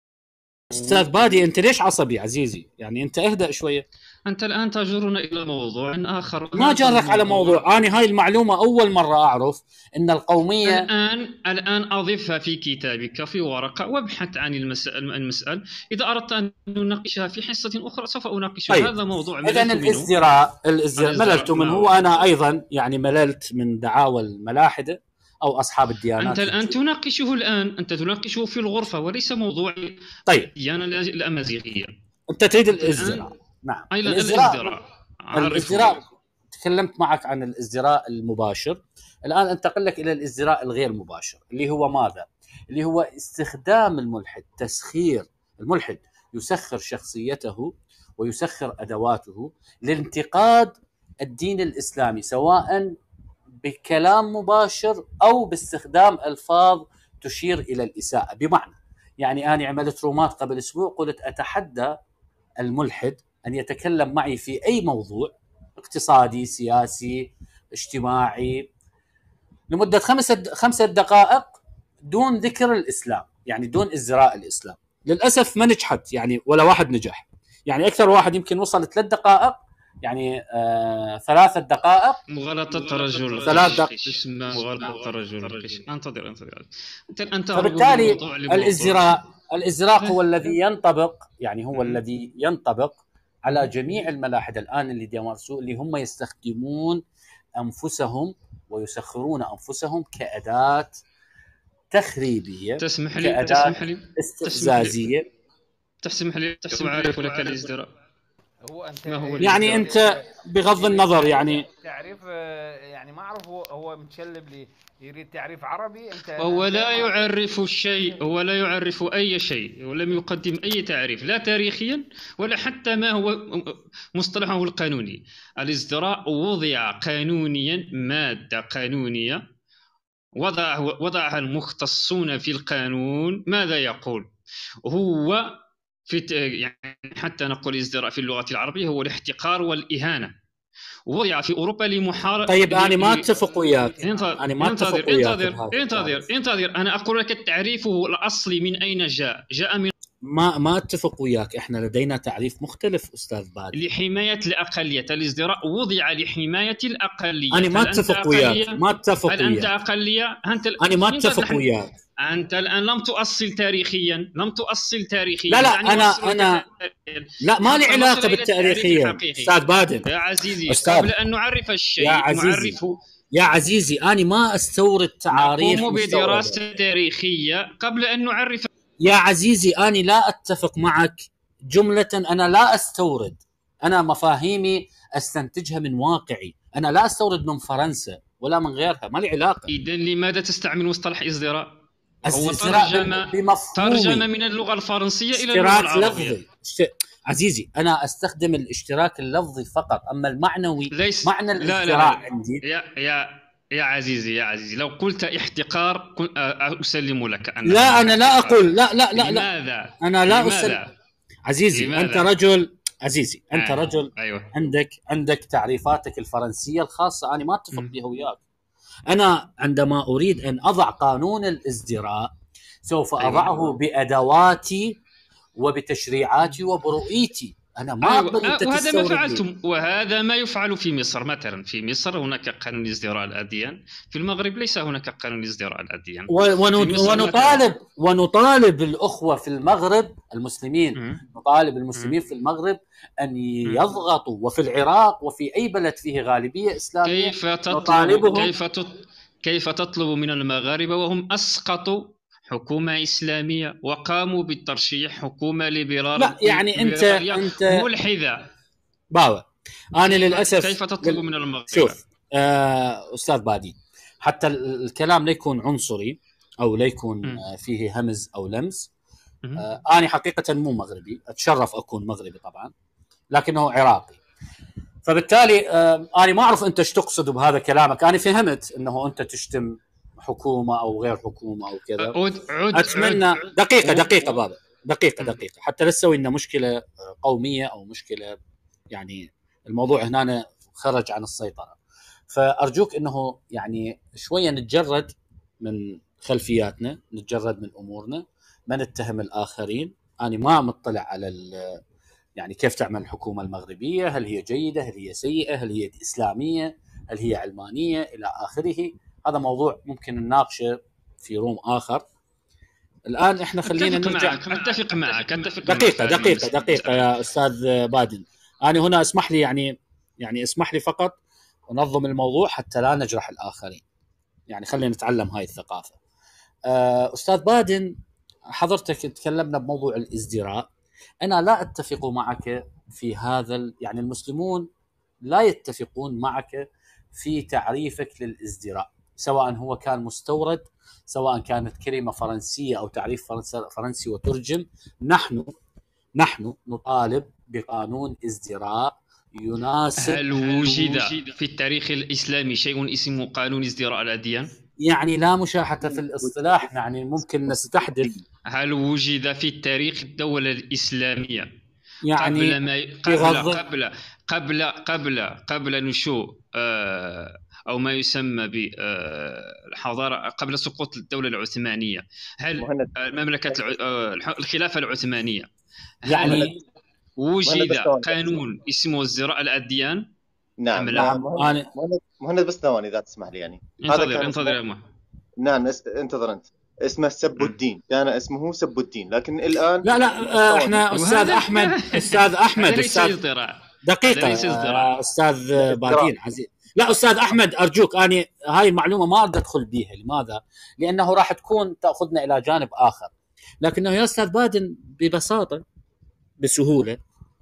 استاذ بادي انت ليش عصبي عزيزي؟ يعني انت اهدأ شويه. انت الان تجرنا الى موضوع اخر. ما جرك على موضوع، انا هاي المعلومه اول مره اعرف ان القوميه. الان الان اضفها في كتابك في ورقه وابحث عن المسألة المسألة اذا اردت ان نناقشها في حصه اخرى سوف اناقشها. طيب. هذا موضوع اذا الازدراء الازدراء مللت منه، وانا ايضا يعني مللت من دعاوى الملاحده او اصحاب الديانات. انت الان تناقشه الان انت تناقشه في الغرفه وليس موضوع طيب الديانه الامازيغيه. انت تريد الازدراء. نعم الازدراء الازدراء تكلمت معك عن الازدراء المباشر، الان انتقل لك الى الازدراء الغير مباشر، اللي هو ماذا؟ اللي هو استخدام الملحد، تسخير الملحد، يسخر شخصيته ويسخر ادواته لانتقاد الدين الاسلامي، سواء بكلام مباشر او باستخدام الفاظ تشير الى الاساءه. بمعنى يعني انا عملت رومات قبل اسبوع قلت اتحدى الملحد ان يتكلم معي في اي موضوع اقتصادي سياسي اجتماعي لمده خمسة خمسة دقائق دون ذكر الاسلام، يعني دون ازدراء الاسلام. للاسف ما نجحت، يعني ولا واحد نجح، يعني اكثر واحد يمكن وصل ثلاث دقائق، يعني آه ثلاثة دقائق. مغالطة رجل ثلاث دقائق اسمه مغالطة رجل. انتظر انتظر انت انت فبالتالي الازدراء الازدراء هو الذي ينطبق، يعني هو الذي ينطبق على جميع الملاحدة الان اللي يمارسوه، اللي هم يستخدمون انفسهم ويسخرون انفسهم كأداة تخريبية، تسمح لي كأداة تسمح لي استفزازية. تسمح لي أعرف لك الازدراء. هو انت ما هو يعني انت بغض النظر يعني تعريف، يعني ما اعرف هو هو متشلب لي يريد تعريف عربي. انت هو لا يعرف الشيء، هو لا يعرف اي شيء ولم يقدم اي تعريف لا تاريخيا ولا حتى ما هو مصطلحه القانوني. الازدراء وضع قانونيا، مادة قانونية وضع وضعها المختصون في القانون. ماذا يقول هو في يعني حتى نقول الازدراء في اللغة العربية هو الاحتقار والإهانة. وضع في أوروبا لمحاربة. طيب أنا ما أتفق وياك. أنا ما أتفق وياك. انتظر انتظر انتظر أنا أقول لك تعريفه الأصلي من أين جاء. جاء من ما ما أتفق وياك، إحنا لدينا تعريف مختلف أستاذ بادي. لحماية الأقلية. الازدراء وضع لحماية الأقلية. أنا ما أتفق وياك. ما أتفق وياك. هل أنت أقلية؟ أنت أنا ما أتفق وياك. أنت الآن لم تؤصل تاريخيا، لم تؤصل تاريخيا. لا لا أنا أنا لا ما لي علاقة بالتاريخية أستاذ بادن. يا عزيزي أستاذ. قبل أن نعرف الشيء يا عزيزي نعرفه. يا عزيزي أنا ما أستورد تعاريف. نقوم بدراسة تاريخية قبل أن نعرف. يا عزيزي أنا لا أتفق معك جملة، أنا لا أستورد، أنا مفاهيمي أستنتجها من واقعي، أنا لا أستورد من فرنسا ولا من غيرها، ما لي علاقة. إذن لماذا تستعمل مصطلح ازدراء؟ هو ترجمة ترجمة من اللغة الفرنسية إلى اللغة العربية. عزيزي أنا أستخدم الاشتراك اللفظي فقط، أما المعنوي ليس معنى الازدراء عندي. يا يا يا عزيزي يا عزيزي لو قلت احتقار أسلم لك أن لا أنا لا أقول لا لا لا لماذا؟ أنا لا أسلم. عزيزي لماذا؟ أنت رجل عزيزي أنت آه. رجل أيوة. عندك عندك تعريفاتك الفرنسية الخاصة، أنا ما أتفق بها وياك. أنا عندما أريد أن أضع قانون الازدراء سوف أضعه أيوة. بأدواتي وبتشريعاتي وبرؤيتي. أنا ما أيوة. أقبل أنت وهذا ما تستورد فعلتم لي. وهذا ما يفعل في مصر مثلا. في مصر هناك قانون ازدراء الأديان، في المغرب ليس هناك قانون ازدراء الأديان. ونطالب ونطالب الأخوة في المغرب المسلمين م- نطالب المسلمين م- في المغرب أن يضغطوا، وفي العراق وفي أي بلد فيه غالبية إسلامية كيف تطلب نطالبهم. كيف تطلب كيف تطلب من المغاربة وهم أسقطوا حكومة إسلامية وقاموا بالترشيح حكومة ليبرال؟ لا يعني أنت أنت ملحدة باوة. أنا للأسف كيف تطلب من المغاربة؟ شوف آه أستاذ بادي، حتى الكلام لا يكون عنصري أو لا يكون آه فيه همز أو لمس. آه أنا حقيقة مو مغربي، أتشرف أكون مغربي طبعا، لكنه عراقي. فبالتالي آه انا ما اعرف انت ايش تقصد بهذا كلامك. انا فهمت انه انت تشتم حكومه او غير حكومه او كذا. عود عود اتمنى عود دقيقه دقيقه بابا دقيقه دقيقه حتى لا تسوي لنا مشكله قوميه او مشكله، يعني الموضوع هنا خرج عن السيطره. فارجوك انه يعني شويه نتجرد من خلفياتنا، نتجرد من امورنا، ما نتهم الاخرين. انا ما مطلع على يعني كيف تعمل الحكومه المغربيه، هل هي جيده، هل هي سيئه، هل هي اسلاميه، هل هي علمانيه الى اخره. هذا موضوع ممكن نناقشه في روم اخر. الان احنا خلينا نرجع. معك. اتفق معك اتفق دقيقه معك. دقيقه دقيقه يا استاذ بادن، انا هنا اسمح لي يعني يعني اسمح لي فقط انظم الموضوع حتى لا نجرح الاخرين، يعني خلينا نتعلم هاي الثقافه. استاذ بادن، حضرتك تكلمنا بموضوع الازدراء. انا لا اتفق معك في هذا، يعني المسلمون لا يتفقون معك في تعريفك للازدراء، سواء هو كان مستورد، سواء كانت كلمة فرنسية أو تعريف فرنسي وترجم. نحن نحن نطالب بقانون ازدراء يناسب. هل وجد في التاريخ الإسلامي شيء اسمه قانون ازدراء الأديان؟ يعني لا مشاحة في الاصطلاح، يعني ممكن نستحدث. هل وجد في التاريخ الدولة الإسلامية يعني قبل ما قبل قبل قبل قبل قبل نشوء آه أو ما يسمى بالحضارة، قبل سقوط الدولة العثمانية، هل مملكة الخلافة العثمانية يعني وجد قانون اسمه ازدراء الأديان؟ نعم لا مهند, مهند بس ثواني إذا تسمح لي. يعني انتظر انتظر يا مه. نعم انتظر أنت. اسمه سب الدين، كان اسمه سب الدين، لكن الآن لا لا احنا أستاذ أحمد أستاذ أحمد أستاذ دقيقة أستاذ بادين عزيز. لا أستاذ أحمد أرجوك، أنا هاي المعلومة ما أريد أدخل بيها. لماذا؟ لأنه راح تكون تأخذنا إلى جانب آخر. لكنه يا أستاذ بادن ببساطة بسهولة،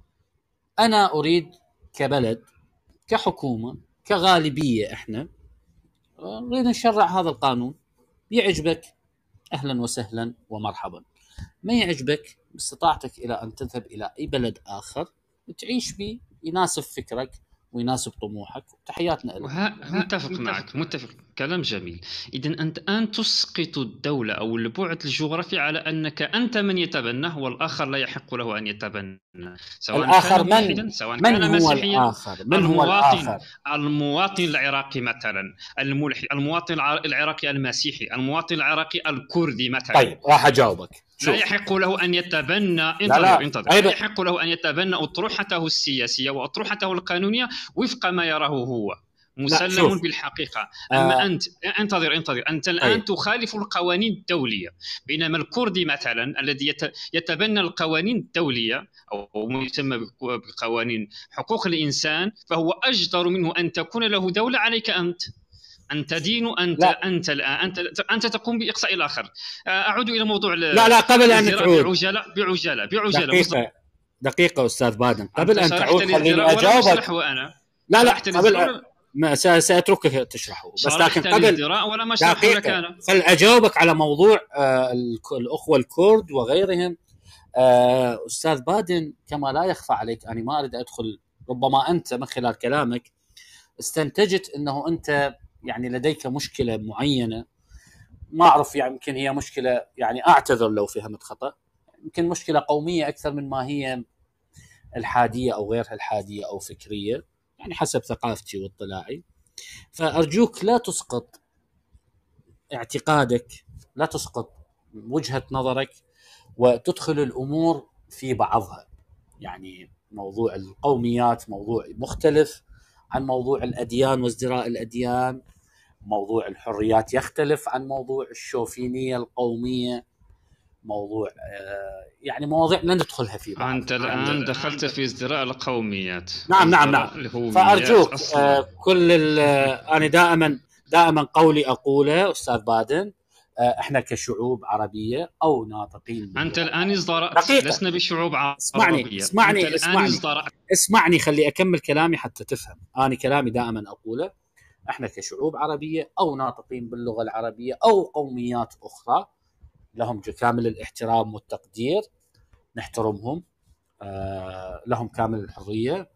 أنا أريد كبلد كحكومة كغالبية إحنا نريد نشرع هذا القانون. يعجبك أهلا وسهلا ومرحبا، ما يعجبك باستطاعتك إلى أن تذهب إلى أي بلد آخر تعيش به يناسب فكرك ويناسب طموحك. تحياتنا لك. متفق معك، متفق، كلام جميل. إذن أنت الآن تسقط الدولة أو البعد الجغرافي على أنك أنت من يتبناه والآخر لا يحق له أن يتبناه، سواء الآخر كان من سواء من كان هو مسيحيا. الآخر؟ من المواطن هو الآخر؟ المواطن العراقي مثلا الملحد، المواطن العراقي المسيحي، المواطن العراقي الكردي مثلا. طيب راح أجاوبك. لا يحق له أن يتبنى انتظر انتظر لا يحق له أن يتبنى أطروحته السياسية وأطروحته القانونية وفق ما يراه هو مسلم بالحقيقة. أما آه. أنت انتظر انتظر أنت الآن أي. تخالف القوانين الدولية، بينما الكردي مثلا الذي يتبنى القوانين الدولية أو ما يسمى بقوانين حقوق الإنسان فهو أجدر منه أن تكون له دولة عليك أنت أن تدين أنت لا. أنت الآن أنت أنت تقوم بإقصاء الآخر. أعود إلى موضوع لا لا قبل أن تعود بعجلة بعجلة بعجلة دقيقة دقيقة أستاذ بادن قبل أن تعود خليني أجاوبك. وأنا لا لا قبل ما سأتركك تشرحه، بس لكن قبل ولا ما شرحه لك أنا خل أجاوبك على موضوع آه الأخوة الكرد وغيرهم. آه أستاذ بادن كما لا يخفى عليك، أنا ما أريد أدخل، ربما أنت من خلال كلامك استنتجت أنه أنت يعني لديك مشكلة معينة، ما أعرف يعني يمكن هي مشكلة، يعني أعتذر لو فهمت خطأ، يمكن مشكلة قومية أكثر من ما هي الحادية أو غير الحادية أو فكرية، يعني حسب ثقافتي واطلاعي. فأرجوك لا تسقط اعتقادك، لا تسقط وجهة نظرك وتدخل الأمور في بعضها. يعني موضوع القوميات موضوع مختلف عن موضوع الأديان وازدراء الأديان، موضوع الحريات يختلف عن موضوع الشوفينية القومية، موضوع يعني مواضيع لا ندخلها في بعض. أنت الآن دخلت في ازدراء القوميات. نعم نعم نعم. فأرجوك آه كل أنا دائما دائما قولي أقوله أستاذ بادن، آه احنا كشعوب عربية أو ناطقين. أنت الآن ازدرأت، لسنا بشعوب عربية. اسمعني اسمعني اسمعني, اسمعني خلي أكمل كلامي حتى تفهم. أنا كلامي دائما أقوله، احنا كشعوب عربية أو ناطقين باللغة العربية أو قوميات أخرى لهم كامل الاحترام والتقدير، نحترمهم، آه لهم كامل الحرية،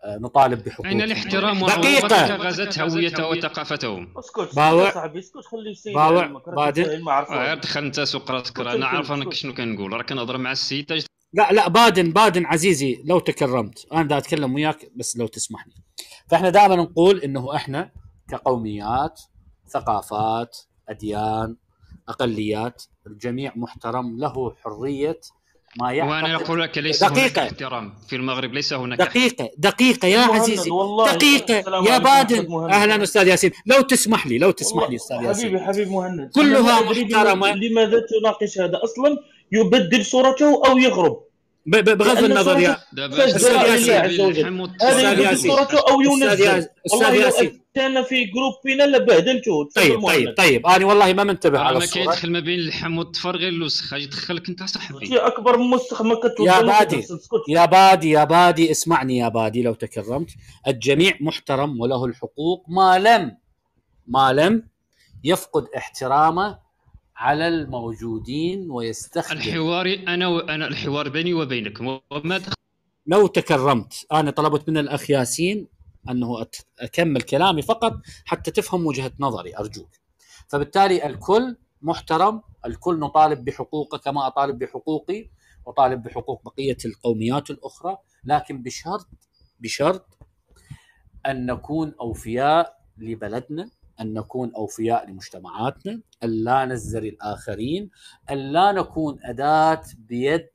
نطالب بحقوق أين الاحترام دقيقة غزت هويته وثقافتهم. اسكت باوع يا صاحبي اسكت، خلي السيد باوع يعلمك. راك بعدين تسهل ما عرفوا. غير دخل انت سوق راسك، انا عارف انك شنو كنقول، راك كنهضر مع السيد تجد... لا لا بادن بادن عزيزي لو تكرمت انا دا اتكلم وياك بس لو تسمح لي. فاحنا دائما نقول انه احنا كقوميات ثقافات اديان اقليات الجميع محترم له حريه ما يعتقد. وانا اقول لك ليس هناك احترام في المغرب، ليس هناك دقيقه دقيقه يا عزيزي دقيقه يا بادن. اهلا استاذ ياسين لو تسمح لي لو تسمح لي استاذ ياسين. حبيبي حبيب مهند كلها محترمه. لماذا تناقش هذا؟ اصلا يبدل صورته او يغرب بغض النظر يا استاذ ياسين هذا يبدل صورته او ينزل. استاذ ياسين كان في جروبنا لبهدلته. طيب طيب طيب انا والله ما منتبه على الصوره. ما كيدخل ما بين اللحم والطفر غير الوسخ، يدخلك انت صاحبي. اكبر موسخ ما كتوصل. يا بادي يا بادي يا بادي اسمعني يا بادي لو تكرمت. الجميع محترم وله الحقوق ما لم ما لم يفقد احترامه على الموجودين ويستخدم الحوار. انا وانا الحوار بيني وبينك وما دخل. لو تكرمت انا طلبت من الاخ ياسين انه اكمل كلامي فقط حتى تفهم وجهة نظري ارجوك. فبالتالي الكل محترم، الكل نطالب بحقوقه كما اطالب بحقوقي وطالب بحقوق بقية القوميات الاخرى، لكن بشرط بشرط ان نكون اوفياء لبلدنا، أن نكون أوفياء لمجتمعاتنا، أن لا نزري الآخرين، أن لا نكون أداة بيد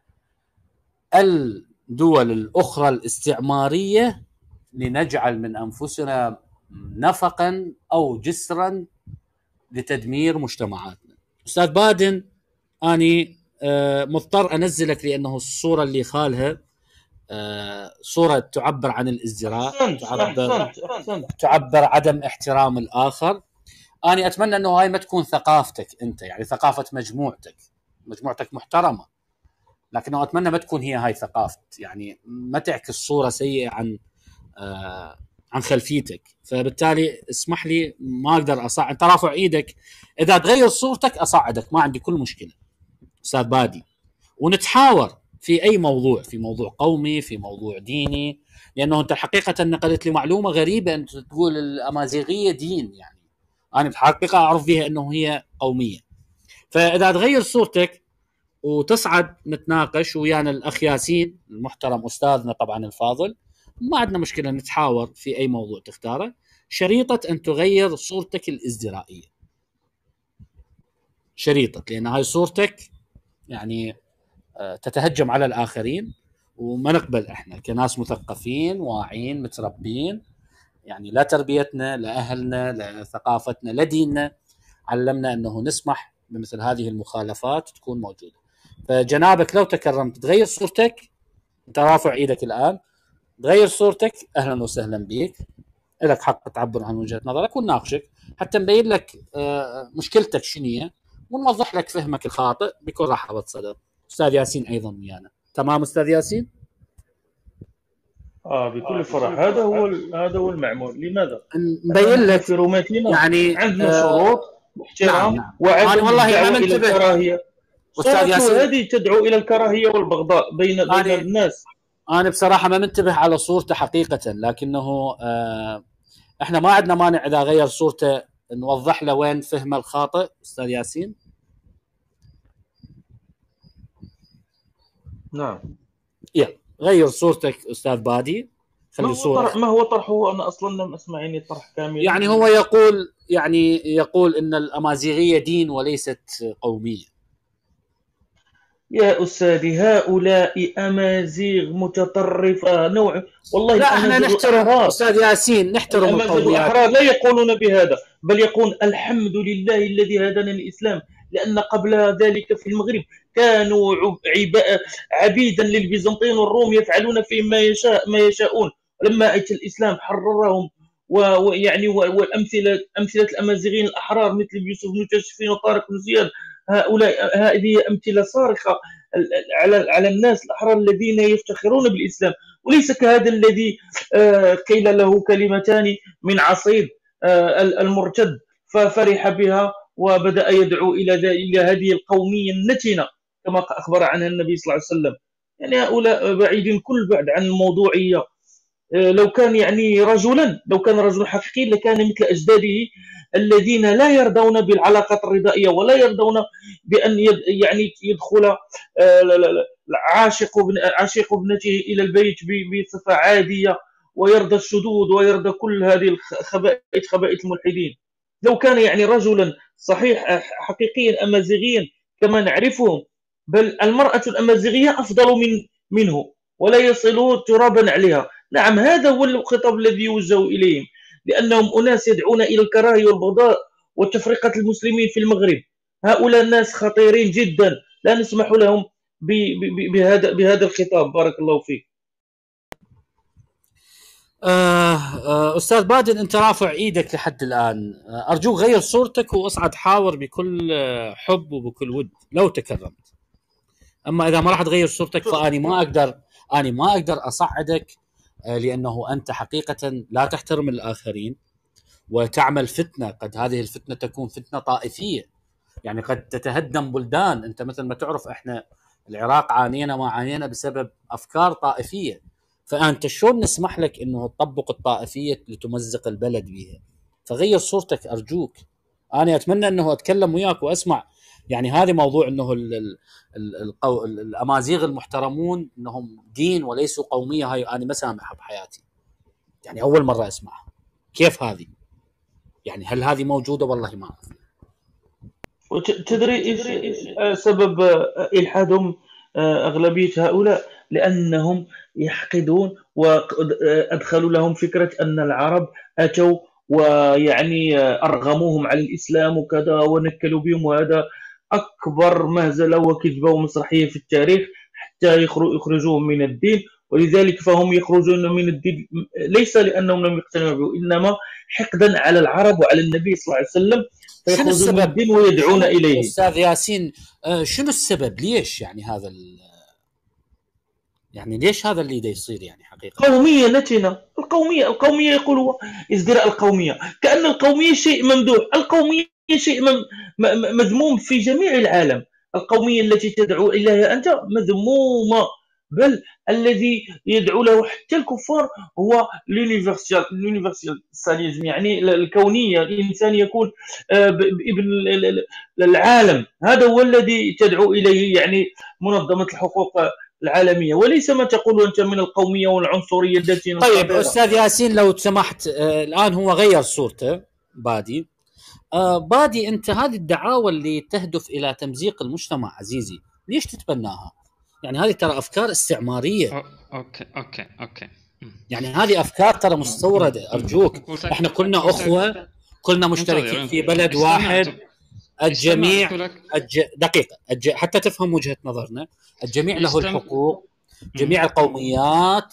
الدول الأخرى الاستعمارية لنجعل من أنفسنا نفقا أو جسرا لتدمير مجتمعاتنا. أستاذ بادن أني مضطر أنزلك لأنه الصورة اللي خالها صورة تعبر عن الازدراء، تعبر تعبر عدم احترام الآخر. أنا أتمنى أنه هاي ما تكون ثقافتك أنت، يعني ثقافة مجموعتك مجموعتك محترمة، لكن أتمنى ما تكون هي هاي ثقافة، يعني ما تعكس صورة سيئة عن آه عن خلفيتك. فبالتالي اسمح لي ما أقدر أصعد. أنت رافع إيدك، إذا تغير صورتك أصعدك ما عندي كل مشكلة أستاذ بادي، ونتحاور في أي موضوع، في موضوع قومي في موضوع ديني، لأنه أنت حقيقة نقلت لي معلومة غريبة. أنت تقول الأمازيغية دين، يعني أنا الحقيقة أعرف بها أنه هي قومية. فإذا تغير صورتك وتصعد نتناقش ويانا الأخ ياسين المحترم أستاذنا طبعا الفاضل، ما عندنا مشكلة نتحاور في أي موضوع تختاره، شريطة أن تغير صورتك الازدرائية، شريطة، لأن هاي صورتك يعني تتهجم على الآخرين وما نقبل إحنا كناس مثقفين واعين متربين، يعني لا تربيتنا لا أهلنا لا ثقافتنا لا ديننا علمنا أنه نسمح بمثل هذه المخالفات تكون موجودة. فجنابك لو تكرمت تغير صورتك، أنت رافع إيدك الآن، تغير صورتك أهلا وسهلا بيك، لك حق تعبر عن وجهة نظرك ونناقشك حتى نبين لك مشكلتك شنية ونوضح لك فهمك الخاطئ بكل رحابة صدر. أستاذ ياسين أيضا ويانا، تمام أستاذ ياسين؟ آه بكل فرح. هذا هو هذا هو المعمول. لماذا؟ نبين لك في روماتينا يعني عندنا شروط واحترام نعم. وعدم والله الدعوة ما إلى منتبه. الكراهية. أستاذ ياسين هذه تدعو إلى الكراهية والبغضاء بين بين الناس. أنا بصراحة ما منتبه على صورته حقيقة، لكنه آه إحنا ما عندنا مانع إذا غير صورته نوضح له وين فهم الخاطئ. أستاذ ياسين نعم يا غير صورتك أستاذ بادي، خلي صورة. ما هو طرحه؟ أنا أصلا لم أسمع يعني طرح كامل. يعني هو يقول يعني يقول إن الأمازيغية دين وليست قومية. يا أستاذي هؤلاء أمازيغ متطرفة نوع، والله لا احنا نحترم أستاذ ياسين، نحترم القوميات. لا يقولون بهذا، بل يقول الحمد لله الذي هدانا الإسلام، لأن قبل ذلك في المغرب كانوا عبيدا للبيزنطيين والروم يفعلون فيهم ما يشاء ما يشاءون. لما أتى الإسلام حررهم، ويعني والأمثلة أمثلة الأمازيغيين الأحرار مثل يوسف بن تاشفين وطارق بن زياد، هؤلاء هذه أمثلة صارخة على على الناس الأحرار الذين يفتخرون بالإسلام، وليس كهذا الذي قيل له كلمتان من عصيب المرتد ففرح بها وبدأ يدعو إلى إلى هذه القومية النتنة كما أخبر عنها النبي صلى الله عليه وسلم. يعني هؤلاء بعيدين كل بعد عن الموضوعية لو كان يعني رجلا لو كان رجلا حقيقي لكان مثل أجداده الذين لا يرضون بالعلاقات الرضائية ولا يرضون بأن يعني يدخل عاشق عاشق ابنته إلى البيت بصفة عادية، ويرضى الشذوذ ويرضى كل هذه الخبائث خبائث الملحدين. لو كان يعني رجلا صحيح حقيقيا أمازيغيا كما نعرفهم، بل المرأة الأمازيغية أفضل من منه ولا يصل ترابا عليها. نعم، هذا هو الخطاب الذي يوجه إليهم، لأنهم أناس يدعون إلى الكراهية والبغضاء وتفرقة المسلمين في المغرب. هؤلاء الناس خطيرين جدا، لا نسمح لهم بهذا بهذا الخطاب. بارك الله فيك. آه آه أستاذ بادن، أنت رافع إيدك لحد الآن، آه أرجوك غير صورتك وأصعد حاور بكل حب وبكل ود لو تكرمت. أما إذا ما راح تغير صورتك فأني ما أقدر أني ما أقدر أصعدك، آه لأنه أنت حقيقة لا تحترم الآخرين وتعمل فتنة. قد هذه الفتنة تكون فتنة طائفية، يعني قد تتهدم بلدان. أنت مثل ما تعرف إحنا العراق عانينا ما عانينا بسبب أفكار طائفية، فأنت شلون نسمح لك أنه تطبق الطائفية لتمزق البلد بها؟ فغير صورتك أرجوك. أنا أتمنى أنه أتكلم وياك وأسمع، يعني هذا موضوع أنه ال ال ال ال الأمازيغ المحترمون أنهم دين وليسوا قومية، هاي أنا ما سامحها بحياتي، يعني أول مرة أسمعها. كيف هذه؟ يعني هل هذه موجودة؟ والله ما أعرف. وتدري إيش سبب إلحادهم أغلبية هؤلاء؟ لأنهم يحقدون، وأدخلوا لهم فكرة أن العرب أتوا ويعني أرغموهم على الإسلام وكذا ونكلوا بهم، وهذا أكبر مهزلة وكذبة ومسرحية في التاريخ حتى يخرجوهم من الدين. ولذلك فهم يخرجون من الدين ليس لأنهم لم يقتنعوا به، إنما حقدا على العرب وعلى النبي صلى الله عليه وسلم، فيخرجون من الدين ويدعون إليه. أستاذ ياسين، شنو السبب؟ ليش يعني هذا يعني ليش هذا اللي دا يصير؟ يعني حقيقة قومية نتنة. القومية القومية يقولوا ازدراء القومية، كأن القومية شيء ممدوح. القومية شيء مذموم في جميع العالم. القومية التي تدعو إليها أنت مذمومة، بل الذي يدعو له حتى الكفار هو اليونيفرساليزم، يعني الكونية. الإنسان يكون ابن العالم، هذا هو الذي تدعو إليه يعني منظمة الحقوق العالمية، وليس ما تقول أنت من القومية والعنصرية التي. طيب أستاذ ياسين لو سمحت، آه الآن هو غير صورته بادي. آه بادي، أنت هذه الدعاوى اللي تهدف إلى تمزيق المجتمع عزيزي ليش تتبناها؟ يعني هذه ترى أفكار استعمارية. أوكي أوكي أوكي يعني هذه أفكار ترى مستوردة. أرجوك، إحنا كلنا أخوة، كلنا مشتركين في بلد واحد. الجميع الج... دقيقة الج... حتى تفهم وجهة نظرنا، الجميع له الحقوق، جميع القوميات،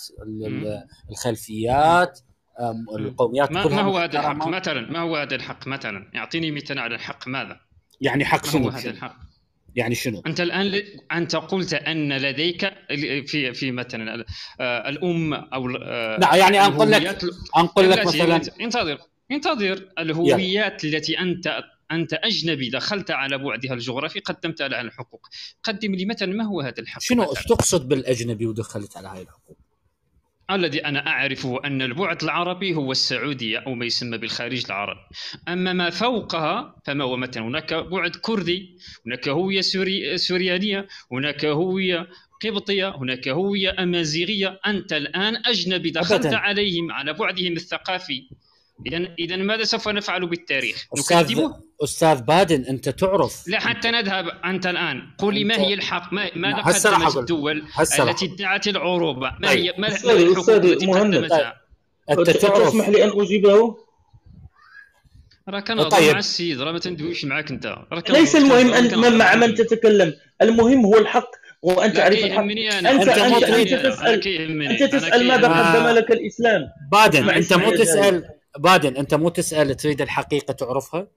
الخلفيات، القوميات ما, ما هو هذا الحق مثلا؟ ما هو هذا الحق مثلا؟ يعطيني مثال على الحق. ماذا يعني حق شنو؟ هذا الحق يعني شنو؟ أنت الآن ل... أنت قلت أن لديك في في مثلا الأم أو لا، يعني أنقل لك أنقل لك مثلا انتظر انتظر الهويات يلا. التي أنت أنت أجنبي دخلت على بعدها الجغرافي قدمت على الحقوق. قدم لي مثلا ما هو هذا الحق. شنو ايش تقصد بالأجنبي ودخلت على هاي الحقوق؟ الذي أنا أعرفه أن البعد العربي هو السعودية أو ما يسمى بالخارج العربي. أما ما فوقها فما هو مثلا هناك بعد كردي، هناك هوية سوري سوريانية، هناك هوية قبطية، هناك هوية أمازيغية. أنت الآن أجنبي دخلت أبداً عليهم على بعدهم الثقافي. إذن إذن ماذا سوف نفعل بالتاريخ؟ أستاذ أستاذ بادن، أنت تعرف. لا حتى نذهب. أنت الآن قل لي ما هي الحق؟ ما ماذا قدمت الدول التي ادعت العروبة؟ ما هي ما الحقوق التي قدمتها؟ أنت تعرف. تسمح لي أن أجيبه؟ راك أنا طيب. مع السيد راه ما تندويش معاك أنت. ليس المهم أن مع من تتكلم، المهم هو الحق وأن تعرف الحق. أنت أنت, أنت, أنت تسأل أنت تسأل ماذا قدم لك الإسلام. بادن أنت مو تسأل بادن أنت مو تسأل، تريد الحقيقة تعرفها.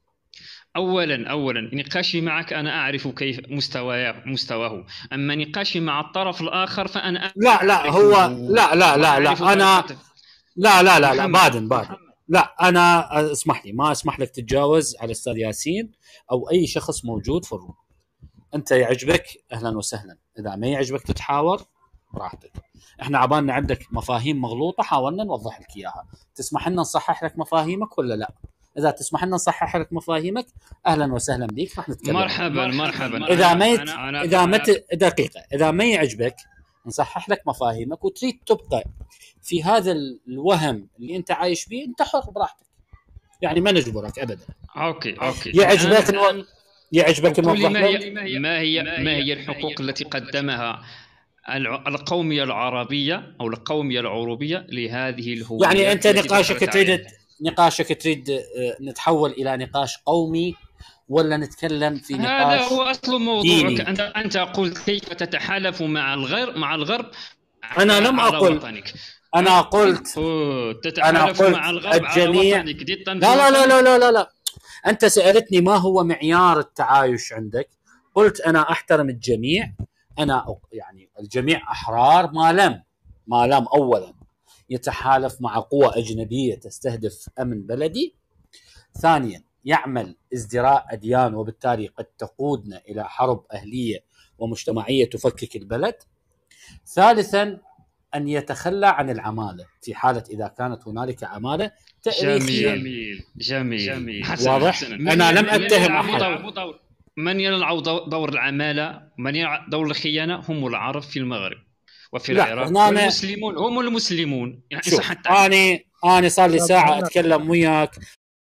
أولا أولا نقاشي معك أنا أعرف كيف مستواه مستواه أما نقاشي مع الطرف الآخر فأنا لا لا هو لا لا لا لا أنا لا لا لا لا بادن بادن لا أنا اسمح لي، ما اسمح لك تتجاوز على أستاذ ياسين أو أي شخص موجود في الروم. أنت يعجبك أهلا وسهلا، إذا ما يعجبك تتحاور براحتك. احنا عبالنا عندك مفاهيم مغلوطه حاولنا نوضح لك اياها، تسمح لنا نصحح لك مفاهيمك ولا لا؟ اذا تسمح لنا نصحح لك مفاهيمك اهلا وسهلا بك، راح نتكلم. مرحبا مرحبا. اذا ما يت... اذا ما مت... دقيقه اذا ما يعجبك نصحح لك مفاهيمك وتريد تبقى في هذا الوهم اللي انت عايش فيه، انت حر براحتك، يعني ما نجبرك ابدا. اوكي اوكي. يعجبك نو... يعجبك نوضح ما هي ما هي ما هي الحقوق التي قدمها القوميه العربيه او القوميه العروبيه لهذه الهويه؟ يعني انت نقاشك تريد نقاشك تريد نتحول الى نقاش قومي ولا نتكلم في نقاش؟ هذا هو اصل موضوعك. انت انت قلت كيف تتحالف مع الغرب مع الغرب انا لم اقل وطنك. انا قلت تتحالف مع الغرب الجميع على وطنك. لا لا لا لا لا لا لا انت سالتني ما هو معيار التعايش عندك، قلت انا احترم الجميع، انا يعني الجميع احرار ما لم ما لم اولا يتحالف مع قوى اجنبيه تستهدف امن بلدي، ثانيا يعمل ازدراء اديان وبالتالي قد تقودنا الى حرب اهليه ومجتمعيه تفكك البلد، ثالثا ان يتخلى عن العماله في حاله اذا كانت هنالك عماله تاريخيه. جميل جميل جميل واضح. حسن. انا لم اتهم احد. من يلعب دور العماله من يلعب دور الخيانه هم العرب في المغرب وفي لا العراق، أنا والمسلمون هم المسلمون. يعني صح. انا انا صار لي ساعه اتكلم وياك،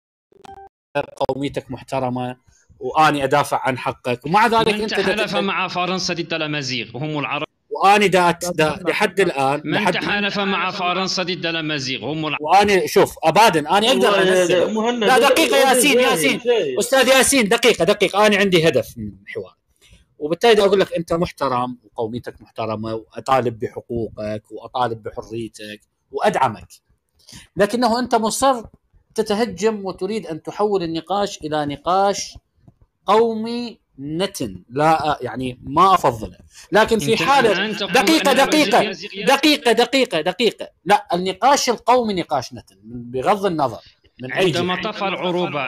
قوميتك محترمه واني ادافع عن حقك، ومع ذلك انت تحالف مع فرنسا ضد الامازيغ وهم العرب، واني دات دا لحد الان من تحالف مع فرنسا ضد الامازيغ هم العرب. واني شوف ابادن اني اقدر انزل. لا دقيقه ياسين ياسين استاذ ياسين دقيقه دقيقه انا عندي هدف من الحوار، وبالتالي اقول لك انت محترم وقوميتك محترمه واطالب بحقوقك واطالب بحريتك وادعمك، لكنه انت مصر تتهجم وتريد ان تحول النقاش الى نقاش قومي نتن. لا يعني ما افضله، لكن في حاله دقيقه دقيقه دقيقه دقيقه دقيقه لا النقاش القومي نقاش نتن بغض النظر من اي عندما طفى العروبه.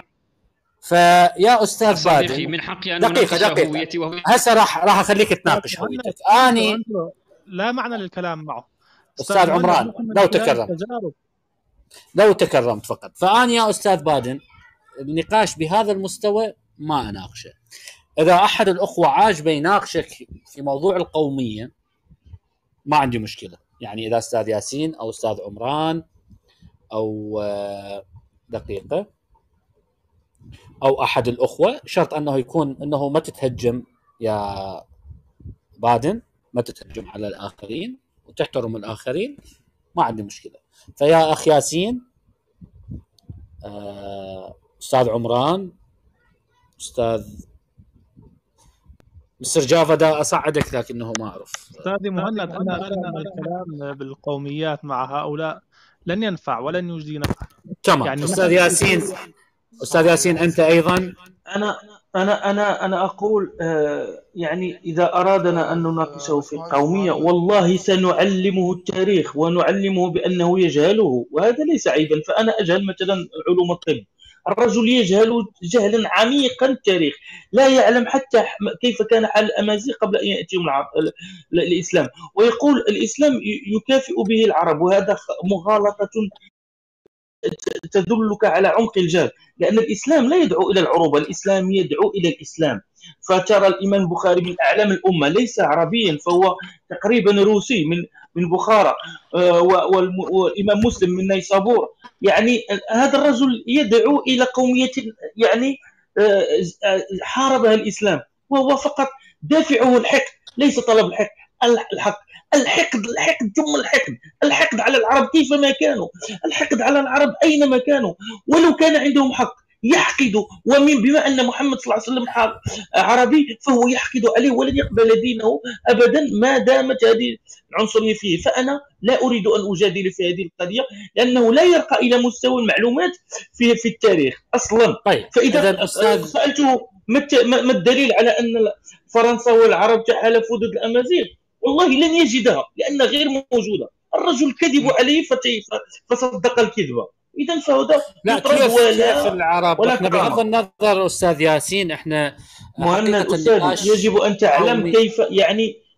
فيا استاذ بادر من حقي ان دقيقه دقيقه هسه راح راح اخليك تناقش هويتك. اني لا معنى للكلام معه استاذ عمران لو تكرمت لو تكرمت فقط. فاني يا استاذ بادن النقاش بهذا المستوى ما اناقشه. اذا احد الاخوه عاجبه يناقشك في موضوع القوميه ما عندي مشكله، يعني اذا استاذ ياسين او استاذ عمران او دقيقه او احد الاخوه، شرط انه يكون انه ما تتهجم يا بادن، ما تتهجم على الاخرين وتحترم الاخرين، ما عندي مشكله. فيا اخ ياسين، استاذ عمران، استاذ مستر جافا دا اصعدك لكنه ما اعرف. استاذي مهند انا ارى ان الكلام بالقوميات مع هؤلاء لن ينفع ولن يجدي نفع. تمام. يعني استاذ ياسين استاذ ياسين انت ايضا. انا انا انا انا اقول آه يعني اذا ارادنا ان نناقشه في القوميه والله سنعلمه التاريخ ونعلمه بانه يجهله، وهذا ليس عيبا. فانا اجهل مثلا علوم الطب، الرجل يجهل جهلا عميقا التاريخ، لا يعلم حتى كيف كان حال الامازيغ قبل ان ياتيهم الاسلام، ويقول الاسلام يكافئ به العرب، وهذا مغالطه تدلك على عمق الجهل، لأن الإسلام لا يدعو إلى العروبة، الإسلام يدعو إلى الإسلام. فترى الإمام البخاري من أعلام الأمة، ليس عربيا، فهو تقريبا روسي من من بخارى، والإمام مسلم من نيسابور. يعني هذا الرجل يدعو إلى قومية يعني حاربها الإسلام، وهو فقط دافعه الحقد، ليس طلب الحق الحق الحقد الحقد ثم الحقد الحقد على العرب كيفما كانوا، الحقد على العرب أينما كانوا، ولو كان عندهم حق يحقدوا. ومن بما أن محمد صلى الله عليه وسلم عربي فهو يحقد عليه ولن يقبل دينه أبدا ما دامت هذه العنصرية فيه. فأنا لا أريد أن أجادل في هذه القضية لأنه لا يرقى إلى مستوى المعلومات في في التاريخ أصلا. طيب. فإذا سألته ما الدليل على أن فرنسا والعرب تحالفوا ضد الأمازيغ، والله لن يجدها لأن غير موجودة. الرجل كذب عليه فصدق الكذبة. إذا فهذا لا كيف كيف العرب. احنا بغض النظر أستاذ ياسين، احنا مهند أستاذ يجب أن تعلم كيف يعني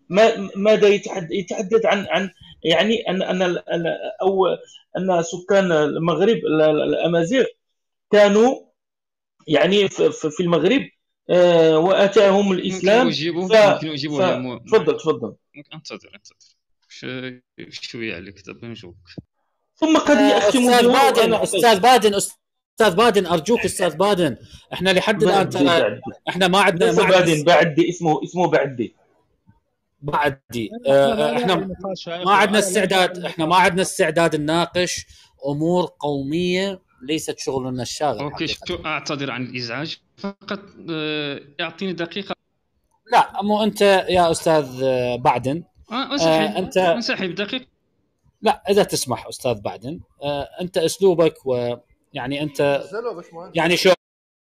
ما ماذا يتحدث يتحدث عن عن يعني ان ان او ان سكان المغرب الامازيغ كانوا يعني في المغرب آه واتاهم الاسلام. ممكن اجيبه ف... ممكن اجيبه ف... يا مو... تفضل تفضل انتظر انتظر شويه عليك دابا نشوفك. ثم قد يختم استاذ بها بادن وأنا استاذ بادن استاذ بادن ارجوك استاذ بادن، احنا لحد الان بعدي ترى بعدي احنا ما عندنا ليس ما عندنا بعدين بعدي اسمه اسمه بعدي بعدي لا آه، لا احنا النقاش يا ما إخوة، عندنا أنا لا استعداد أدعي احنا ما النقاش. عندنا استعداد نناقش امور قوميه ليست شغلنا الشاغل اوكي حقيقه. شو اعتذر عن الازعاج، فقط آه، اعطيني دقيقه. لا مو انت يا استاذ آه، بعدن اه انسحب آه، انت انسحب دقيقه. لا اذا تسمح استاذ بعدن آه، انت اسلوبك ويعني انت يعني شو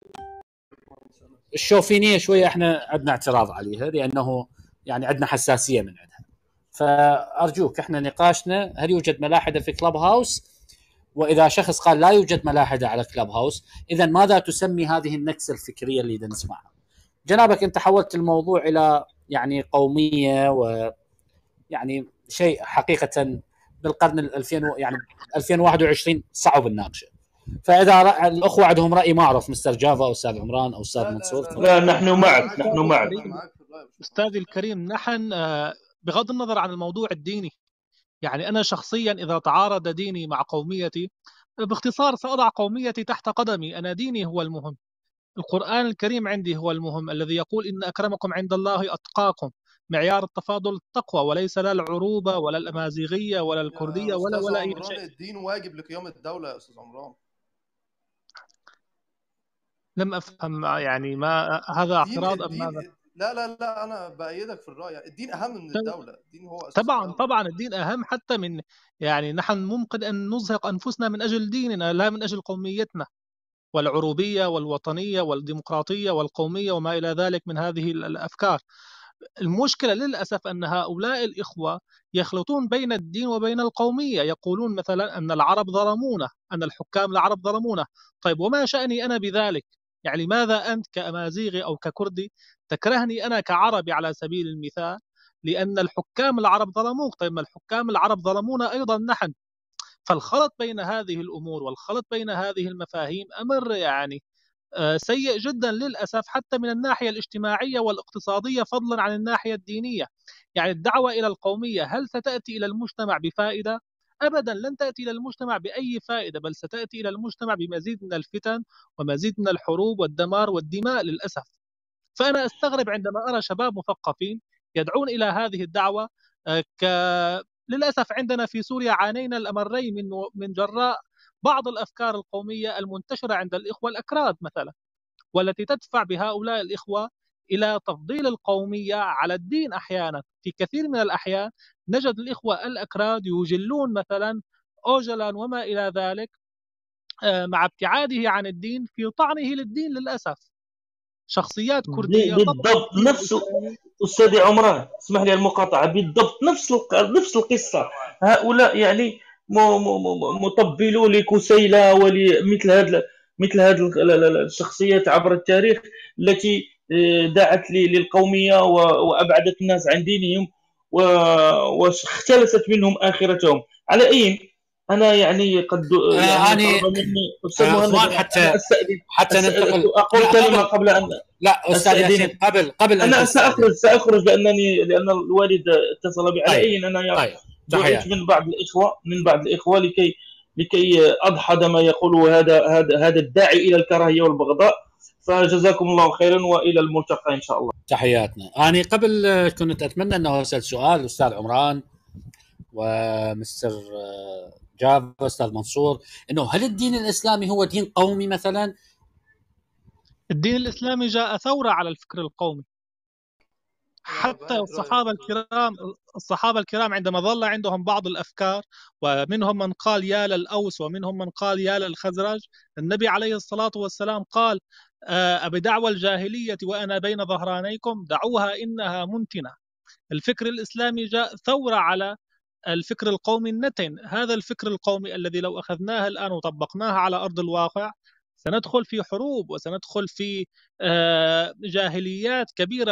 الشوفينيه شويه احنا عندنا اعتراض عليها، لانه يعني عندنا حساسيه من عندها. فارجوك احنا نقاشنا هل يوجد ملاحده في كلاب هاوس، واذا شخص قال لا يوجد ملاحده على كلاب هاوس اذا ماذا تسمي هذه النكسه الفكريه اللي نسمعها؟ جنابك انت حولت الموضوع الى يعني قوميه ويعني شيء حقيقه بالقرن الألفين يعني ألفين وواحد وعشرين صعب الناقشه. فاذا الاخوه عندهم راي ما اعرف مستر جافا او استاذ عمران او استاذ منصور. لا نحن معك نحن معك أستاذي الكريم. نحن بغض النظر عن الموضوع الديني، يعني أنا شخصيا إذا تعارض ديني مع قوميتي باختصار سأضع قوميتي تحت قدمي. أنا ديني هو المهم، القرآن الكريم عندي هو المهم، الذي يقول إن أكرمكم عند الله أتقاكم. معيار التفاضل التقوى، وليس لا العروبة ولا الأمازيغية ولا الكردية ولا ولا أي شيء. الدين واجب لقيام الدولة يا أستاذ عمران. لم أفهم يعني ما هذا اعتراض أم ماذا؟ لا لا لا أنا بأيدك في الرأي، الدين أهم من الدولة، الدين هو أساس طبعا الدولة. طبعا الدين أهم حتى من يعني نحن ممكن أن نزهق أنفسنا من أجل ديننا لا من أجل قوميتنا والعروبية والوطنية والديمقراطية والقومية وما إلى ذلك من هذه الأفكار. المشكلة للأسف أن هؤلاء الإخوة يخلطون بين الدين وبين القومية، يقولون مثلا أن العرب ظلمونا، أن الحكام العرب ظلمونا. طيب وما شأني أنا بذلك؟ يعني ماذا أنت كأمازيغي أو ككردي تكرهني أنا كعربي على سبيل المثال لأن الحكام العرب ظلموك؟ طيب ما الحكام العرب ظلمونا أيضا نحن. فالخلط بين هذه الأمور والخلط بين هذه المفاهيم أمر يعني سيء جدا للأسف، حتى من الناحية الاجتماعية والاقتصادية فضلا عن الناحية الدينية. يعني الدعوة إلى القومية هل ستأتي إلى المجتمع بفائدة؟ أبدا لن تأتي إلى المجتمع بأي فائدة، بل ستأتي إلى المجتمع بمزيد من الفتن ومزيد من الحروب والدمار والدماء للأسف. فأنا أستغرب عندما أرى شباب مثقفين يدعون إلى هذه الدعوة. ك... للأسف عندنا في سوريا عانينا الأمرين من من جراء بعض الأفكار القومية المنتشرة عند الإخوة الأكراد مثلا، والتي تدفع بهؤلاء الإخوة إلى تفضيل القومية على الدين. أحيانا في كثير من الأحيان نجد الإخوة الأكراد يجلون مثلا أوجلان وما إلى ذلك مع ابتعاده عن الدين في طعنه للدين للأسف. شخصيات كردية بالضبط نفس أستاذ عمران اسمح لي المقاطعة، بالضبط نفس نفس القصة. هؤلاء يعني مطبلوا لكسيلة ولمثل هذا مثل هذه الشخصيات عبر التاريخ التي دعت للقومية وأبعدت الناس عن دينهم واختلست منهم آخرتهم. على أي أنا يعني قد يعني أستاذ حتى حتى ننتقل أقول كلمة قبل أن لا أستاذ ياسين قبل قبل أنا سأخرج سأخرج لأنني لأن الوالد اتصل بي. على أي أنا طيب. دعيت من بعض الإخوة من بعض الإخوة لكي لكي أضحد ما يقوله هذا هذا هذا الداعي إلى الكراهية والبغضاء. فجزاكم الله خيرا وإلى الملتقى إن شاء الله. تحياتنا. أنا قبل كنت أتمنى أنه أسأل سؤال أستاذ عمران ومستر جافا أستاذ منصور، إنه هل الدين الإسلامي هو دين قومي مثلا؟ الدين الإسلامي جاء ثورة على الفكر القومي. حتى الصحابة الكرام الصحابة الكرام عندما ظل عندهم بعض الأفكار، ومنهم من قال يا للأوس ومنهم من قال يا للخزرج، النبي عليه الصلاة والسلام قال أبدعوى الجاهلية وأنا بين ظهرانيكم دعوها إنها منتنة. الفكر الإسلامي جاء ثورة على الفكر القومي النتن. هذا الفكر القومي الذي لو أخذناها الآن وطبقناها على أرض الواقع سندخل في حروب وسندخل في جاهليات كبيرة لن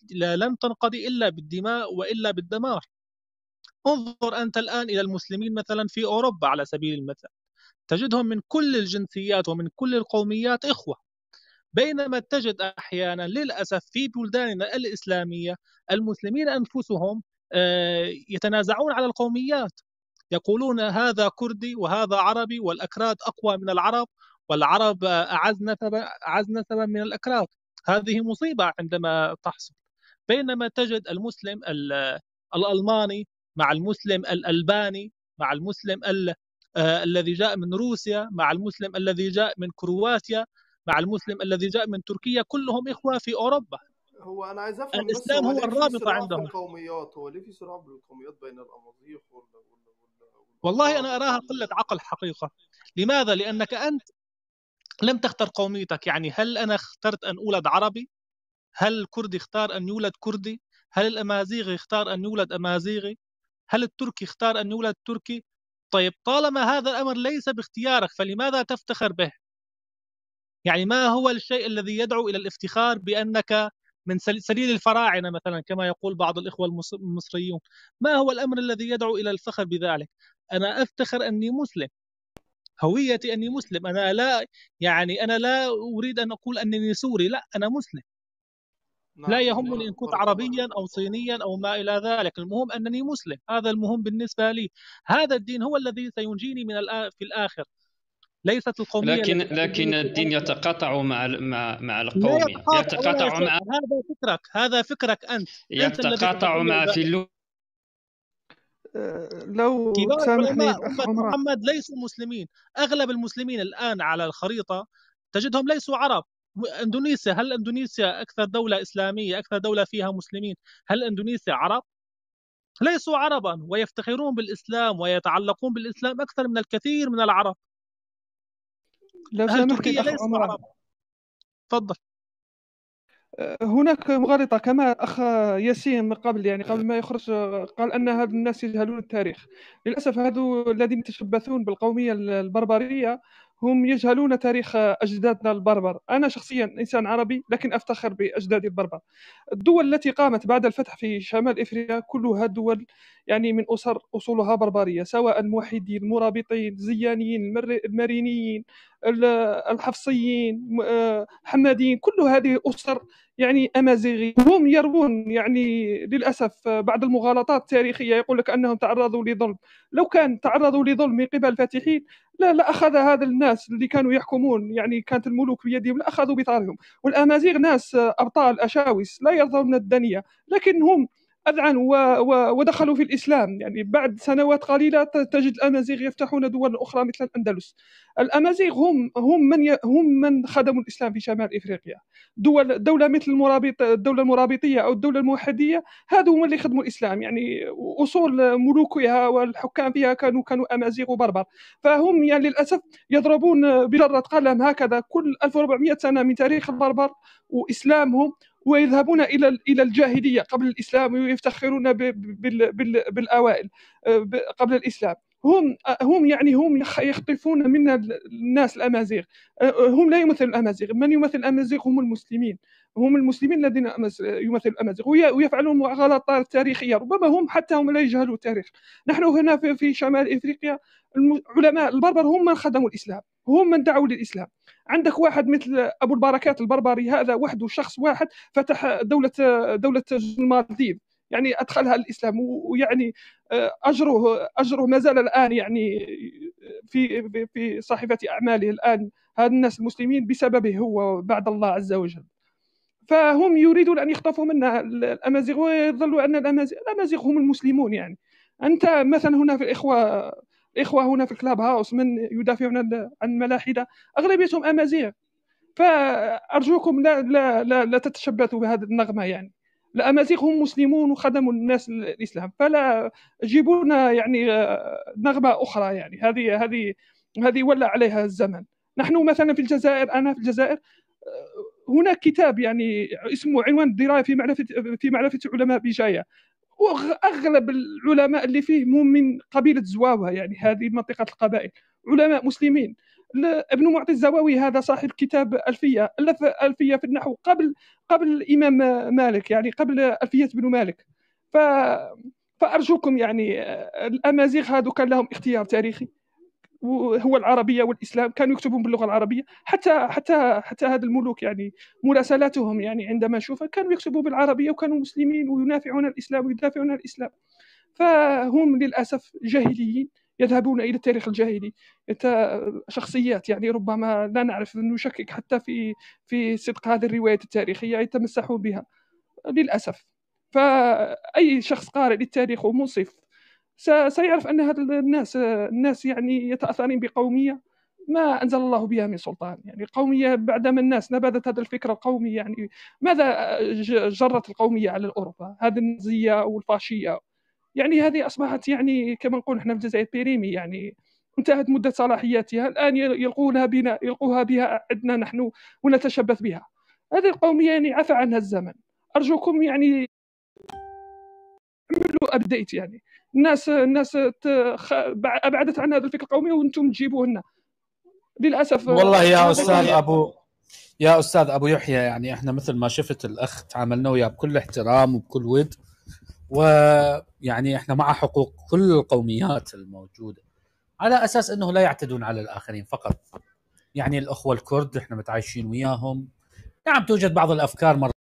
لن تنقضي إلا بالدماء وإلا بالدمار. انظر أنت الآن إلى المسلمين مثلا في أوروبا على سبيل المثال، تجدهم من كل الجنسيات ومن كل القوميات إخوة، بينما تجد أحيانا للأسف في بلداننا الإسلامية المسلمين أنفسهم يتنازعون على القوميات، يقولون هذا كردي وهذا عربي والأكراد أقوى من العرب والعرب أعز نسبا أعز نسبا من الأكراد. هذه مصيبة عندما تحصل، بينما تجد المسلم الألماني مع المسلم الألباني مع المسلم الذي جاء من روسيا مع المسلم الذي جاء من كرواتيا مع المسلم الذي جاء من تركيا، كلهم إخوة في أوروبا. هو أنا عايز أفهم الإسلام بس هو هو الرابطة عندهم. القوميات هو ليه في صراع بالقوميات بين الأمازيغ وال والله أنا أراها قلة عقل حقيقة. لماذا؟ لأنك أنت لم تختر قوميتك. يعني هل أنا اخترت أن أولد عربي؟ هل الكردي اختار أن يولد كردي؟ هل الأمازيغي اختار أن يولد أمازيغي؟ هل التركي اختار أن يولد تركي؟ طيب طالما هذا الأمر ليس باختيارك فلماذا تفتخر به؟ يعني ما هو الشيء الذي يدعو إلى الافتخار بأنك من سليل الفراعنة مثلا كما يقول بعض الإخوة المصريون؟ ما هو الأمر الذي يدعو إلى الفخر بذلك؟ أنا أفتخر أني مسلم، هويتي أني مسلم. أنا لا يعني أنا لا أريد أن أقول أنني سوري، لا أنا مسلم. لا يهمني إن كنت عربيا أو صينيا أو ما إلى ذلك، المهم أنني مسلم، هذا المهم بالنسبة لي. هذا الدين هو الذي سينجيني من في الآخر، ليست القومية. لكن لكن الدين يتقاطع مع مع مع لا القومية، يتقاطع يتقاطع مع هذا فكرك، هذا فكرك أنت. يتقاطع مع في اللغة. لو كبار سامحني علماء الأخ أمة عمران، محمد ليسوا مسلمين. أغلب المسلمين الآن على الخريطة تجدهم ليسوا عرب. اندونيسيا، هل اندونيسيا اكثر دولة اسلامية، اكثر دولة فيها مسلمين، هل اندونيسيا عرب؟ ليسوا عربا ويفتخرون بالاسلام ويتعلقون بالاسلام اكثر من الكثير من العرب. لو هل سامحني تركيا الأخ ليسوا عمران، عرب؟ تفضل. هناك مغالطة كما الأخ ياسين من قبل، يعني قبل ما يخرج قال أن هذا الناس يجهلون التاريخ. للأسف هذو الذين يتشبثون بالقومية البربرية هم يجهلون تاريخ أجدادنا البربر. أنا شخصيا إنسان عربي لكن أفتخر بأجدادي البربر. الدول التي قامت بعد الفتح في شمال إفريقيا كلها دول يعني من أسر أصولها بربرية، سواء موحدين، مرابطين، زيانيين، المرينيين، الحفصيين، حماديين، كل هذه أسر يعني أمازيغي. هم يروون يعني للأسف بعد المغالطات التاريخية يقول لك أنهم تعرضوا لظلم. لو كان تعرضوا لظلم من قبل الفاتحين لا لا أخذ هذا الناس اللي كانوا يحكمون، يعني كانت الملوك بيدهم، لا أخذوا بطارهم. والأمازيغ ناس أبطال أشاوس لا يرضون الدنيا، لكن هم أذعنوا ودخلوا في الإسلام. يعني بعد سنوات قليلة تجد الأمازيغ يفتحون دول أخرى مثل الأندلس. الأمازيغ هم هم من ي... هم من خدموا الإسلام في شمال إفريقيا. دول دولة مثل المرابط الدولة المرابطية أو الدولة الموحدية هذو هم اللي خدموا الإسلام، يعني أصول ملوكها والحكام فيها كانوا كانوا أمازيغ وبربر. فهم يعني للأسف يضربون بجرة قلم هكذا كل ألف وأربعمائة سنة من تاريخ البربر وإسلامهم، ويذهبون إلى إلى الجاهلية قبل الإسلام ويفتخرون بالأوائل قبل الإسلام. هم هم يعني هم يخطفون منا الناس الأمازيغ. هم لا يمثل الأمازيغ، من يمثل الأمازيغ هم المسلمين، هم المسلمين الذين يمثل الأمازيغ ويفعلون مغالطات تاريخية. ربما هم حتى هم لا يجهلوا التاريخ. نحن هنا في, في شمال إفريقيا علماء البربر هم من خدموا الإسلام، هم من دعوا للإسلام. عندك واحد مثل أبو البركات البربري، هذا وحده شخص واحد فتح دولة دولة المالديف، يعني أدخلها الإسلام، ويعني أجره أجره ما زال الآن يعني في في صحيفة أعماله الآن. هذا الناس المسلمين بسببه هو بعد الله عز وجل. فهم يريدون أن يخطفوا منا الأمازيغ ويظلوا أن الأمازيغ الأمازيغ هم المسلمون. يعني أنت مثلا هنا في الإخوة الإخوة هنا في الكلاب هاوس من يدافعون عن الملاحدة أغلبيتهم أمازيغ. فأرجوكم لا لا لا, لا تتشبثوا بهذه النغمة. يعني الأمازيغ هم مسلمون وخدموا الناس الإسلام، فلا جيبونا يعني نغمة أخرى. يعني هذه هذه هذه ولا عليها الزمن. نحن مثلا في الجزائر، أنا في الجزائر هناك كتاب يعني اسمه عنوان الدراية في معرفة في معرفة علماء بجاية، وأغلب العلماء اللي فيه هم من قبيلة زواوة، يعني هذه منطقة القبائل، علماء مسلمين. ابن معطي الزواوي هذا صاحب كتاب ألفية، ألف ألفية في النحو قبل قبل الإمام مالك، يعني قبل ألفية بن مالك. ف فأرجوكم يعني الأمازيغ هذو كان لهم اختيار تاريخي، وهو العربية والإسلام، كانوا يكتبون باللغة العربية. حتى حتى حتى هذا الملوك يعني مراسلاتهم يعني عندما نشوفها كانوا يكتبوا بالعربية، وكانوا مسلمين وينافعون الإسلام ويدافعون عن الإسلام. فهم للأسف جاهليين، يذهبون إلى التاريخ الجاهلي، شخصيات يعني ربما لا نعرف، نشكك حتى في في صدق هذه الروايات التاريخية، يتمسحون بها للأسف. فأي شخص قارئ للتاريخ ومنصف سيعرف أن هذا الناس الناس يعني يتأثرون بقومية ما أنزل الله بها من سلطان، يعني قومية بعدما الناس نبذت هذا الفكر القومي. يعني ماذا جرت القومية على الأوروبا؟ هذه النازية والفاشية، يعني هذه أصبحت يعني كما نقول احنا في الجزائر بيريمي، يعني انتهت مدة صلاحياتها، الآن يلقونها بنا يلقوها بها عندنا نحن ونتشبث بها. هذه القومية يعني عفى عنها الزمن. أرجوكم يعني اعملوا أبديت، يعني الناس الناس تخ... أبعدت عن هذا الفكر القومي وأنتم تجيبوه لنا للأسف. والله يا أستاذ أبو يا أستاذ أبو يحيى، يعني إحنا مثل ما شفت الأخ تعاملنا وياه بكل احترام وبكل ود، ويعني إحنا مع حقوق كل القوميات الموجودة، على أساس أنه لا يعتدون على الآخرين فقط. يعني الأخوة الكرد إحنا متعايشين وياهم، نعم توجد بعض الأفكار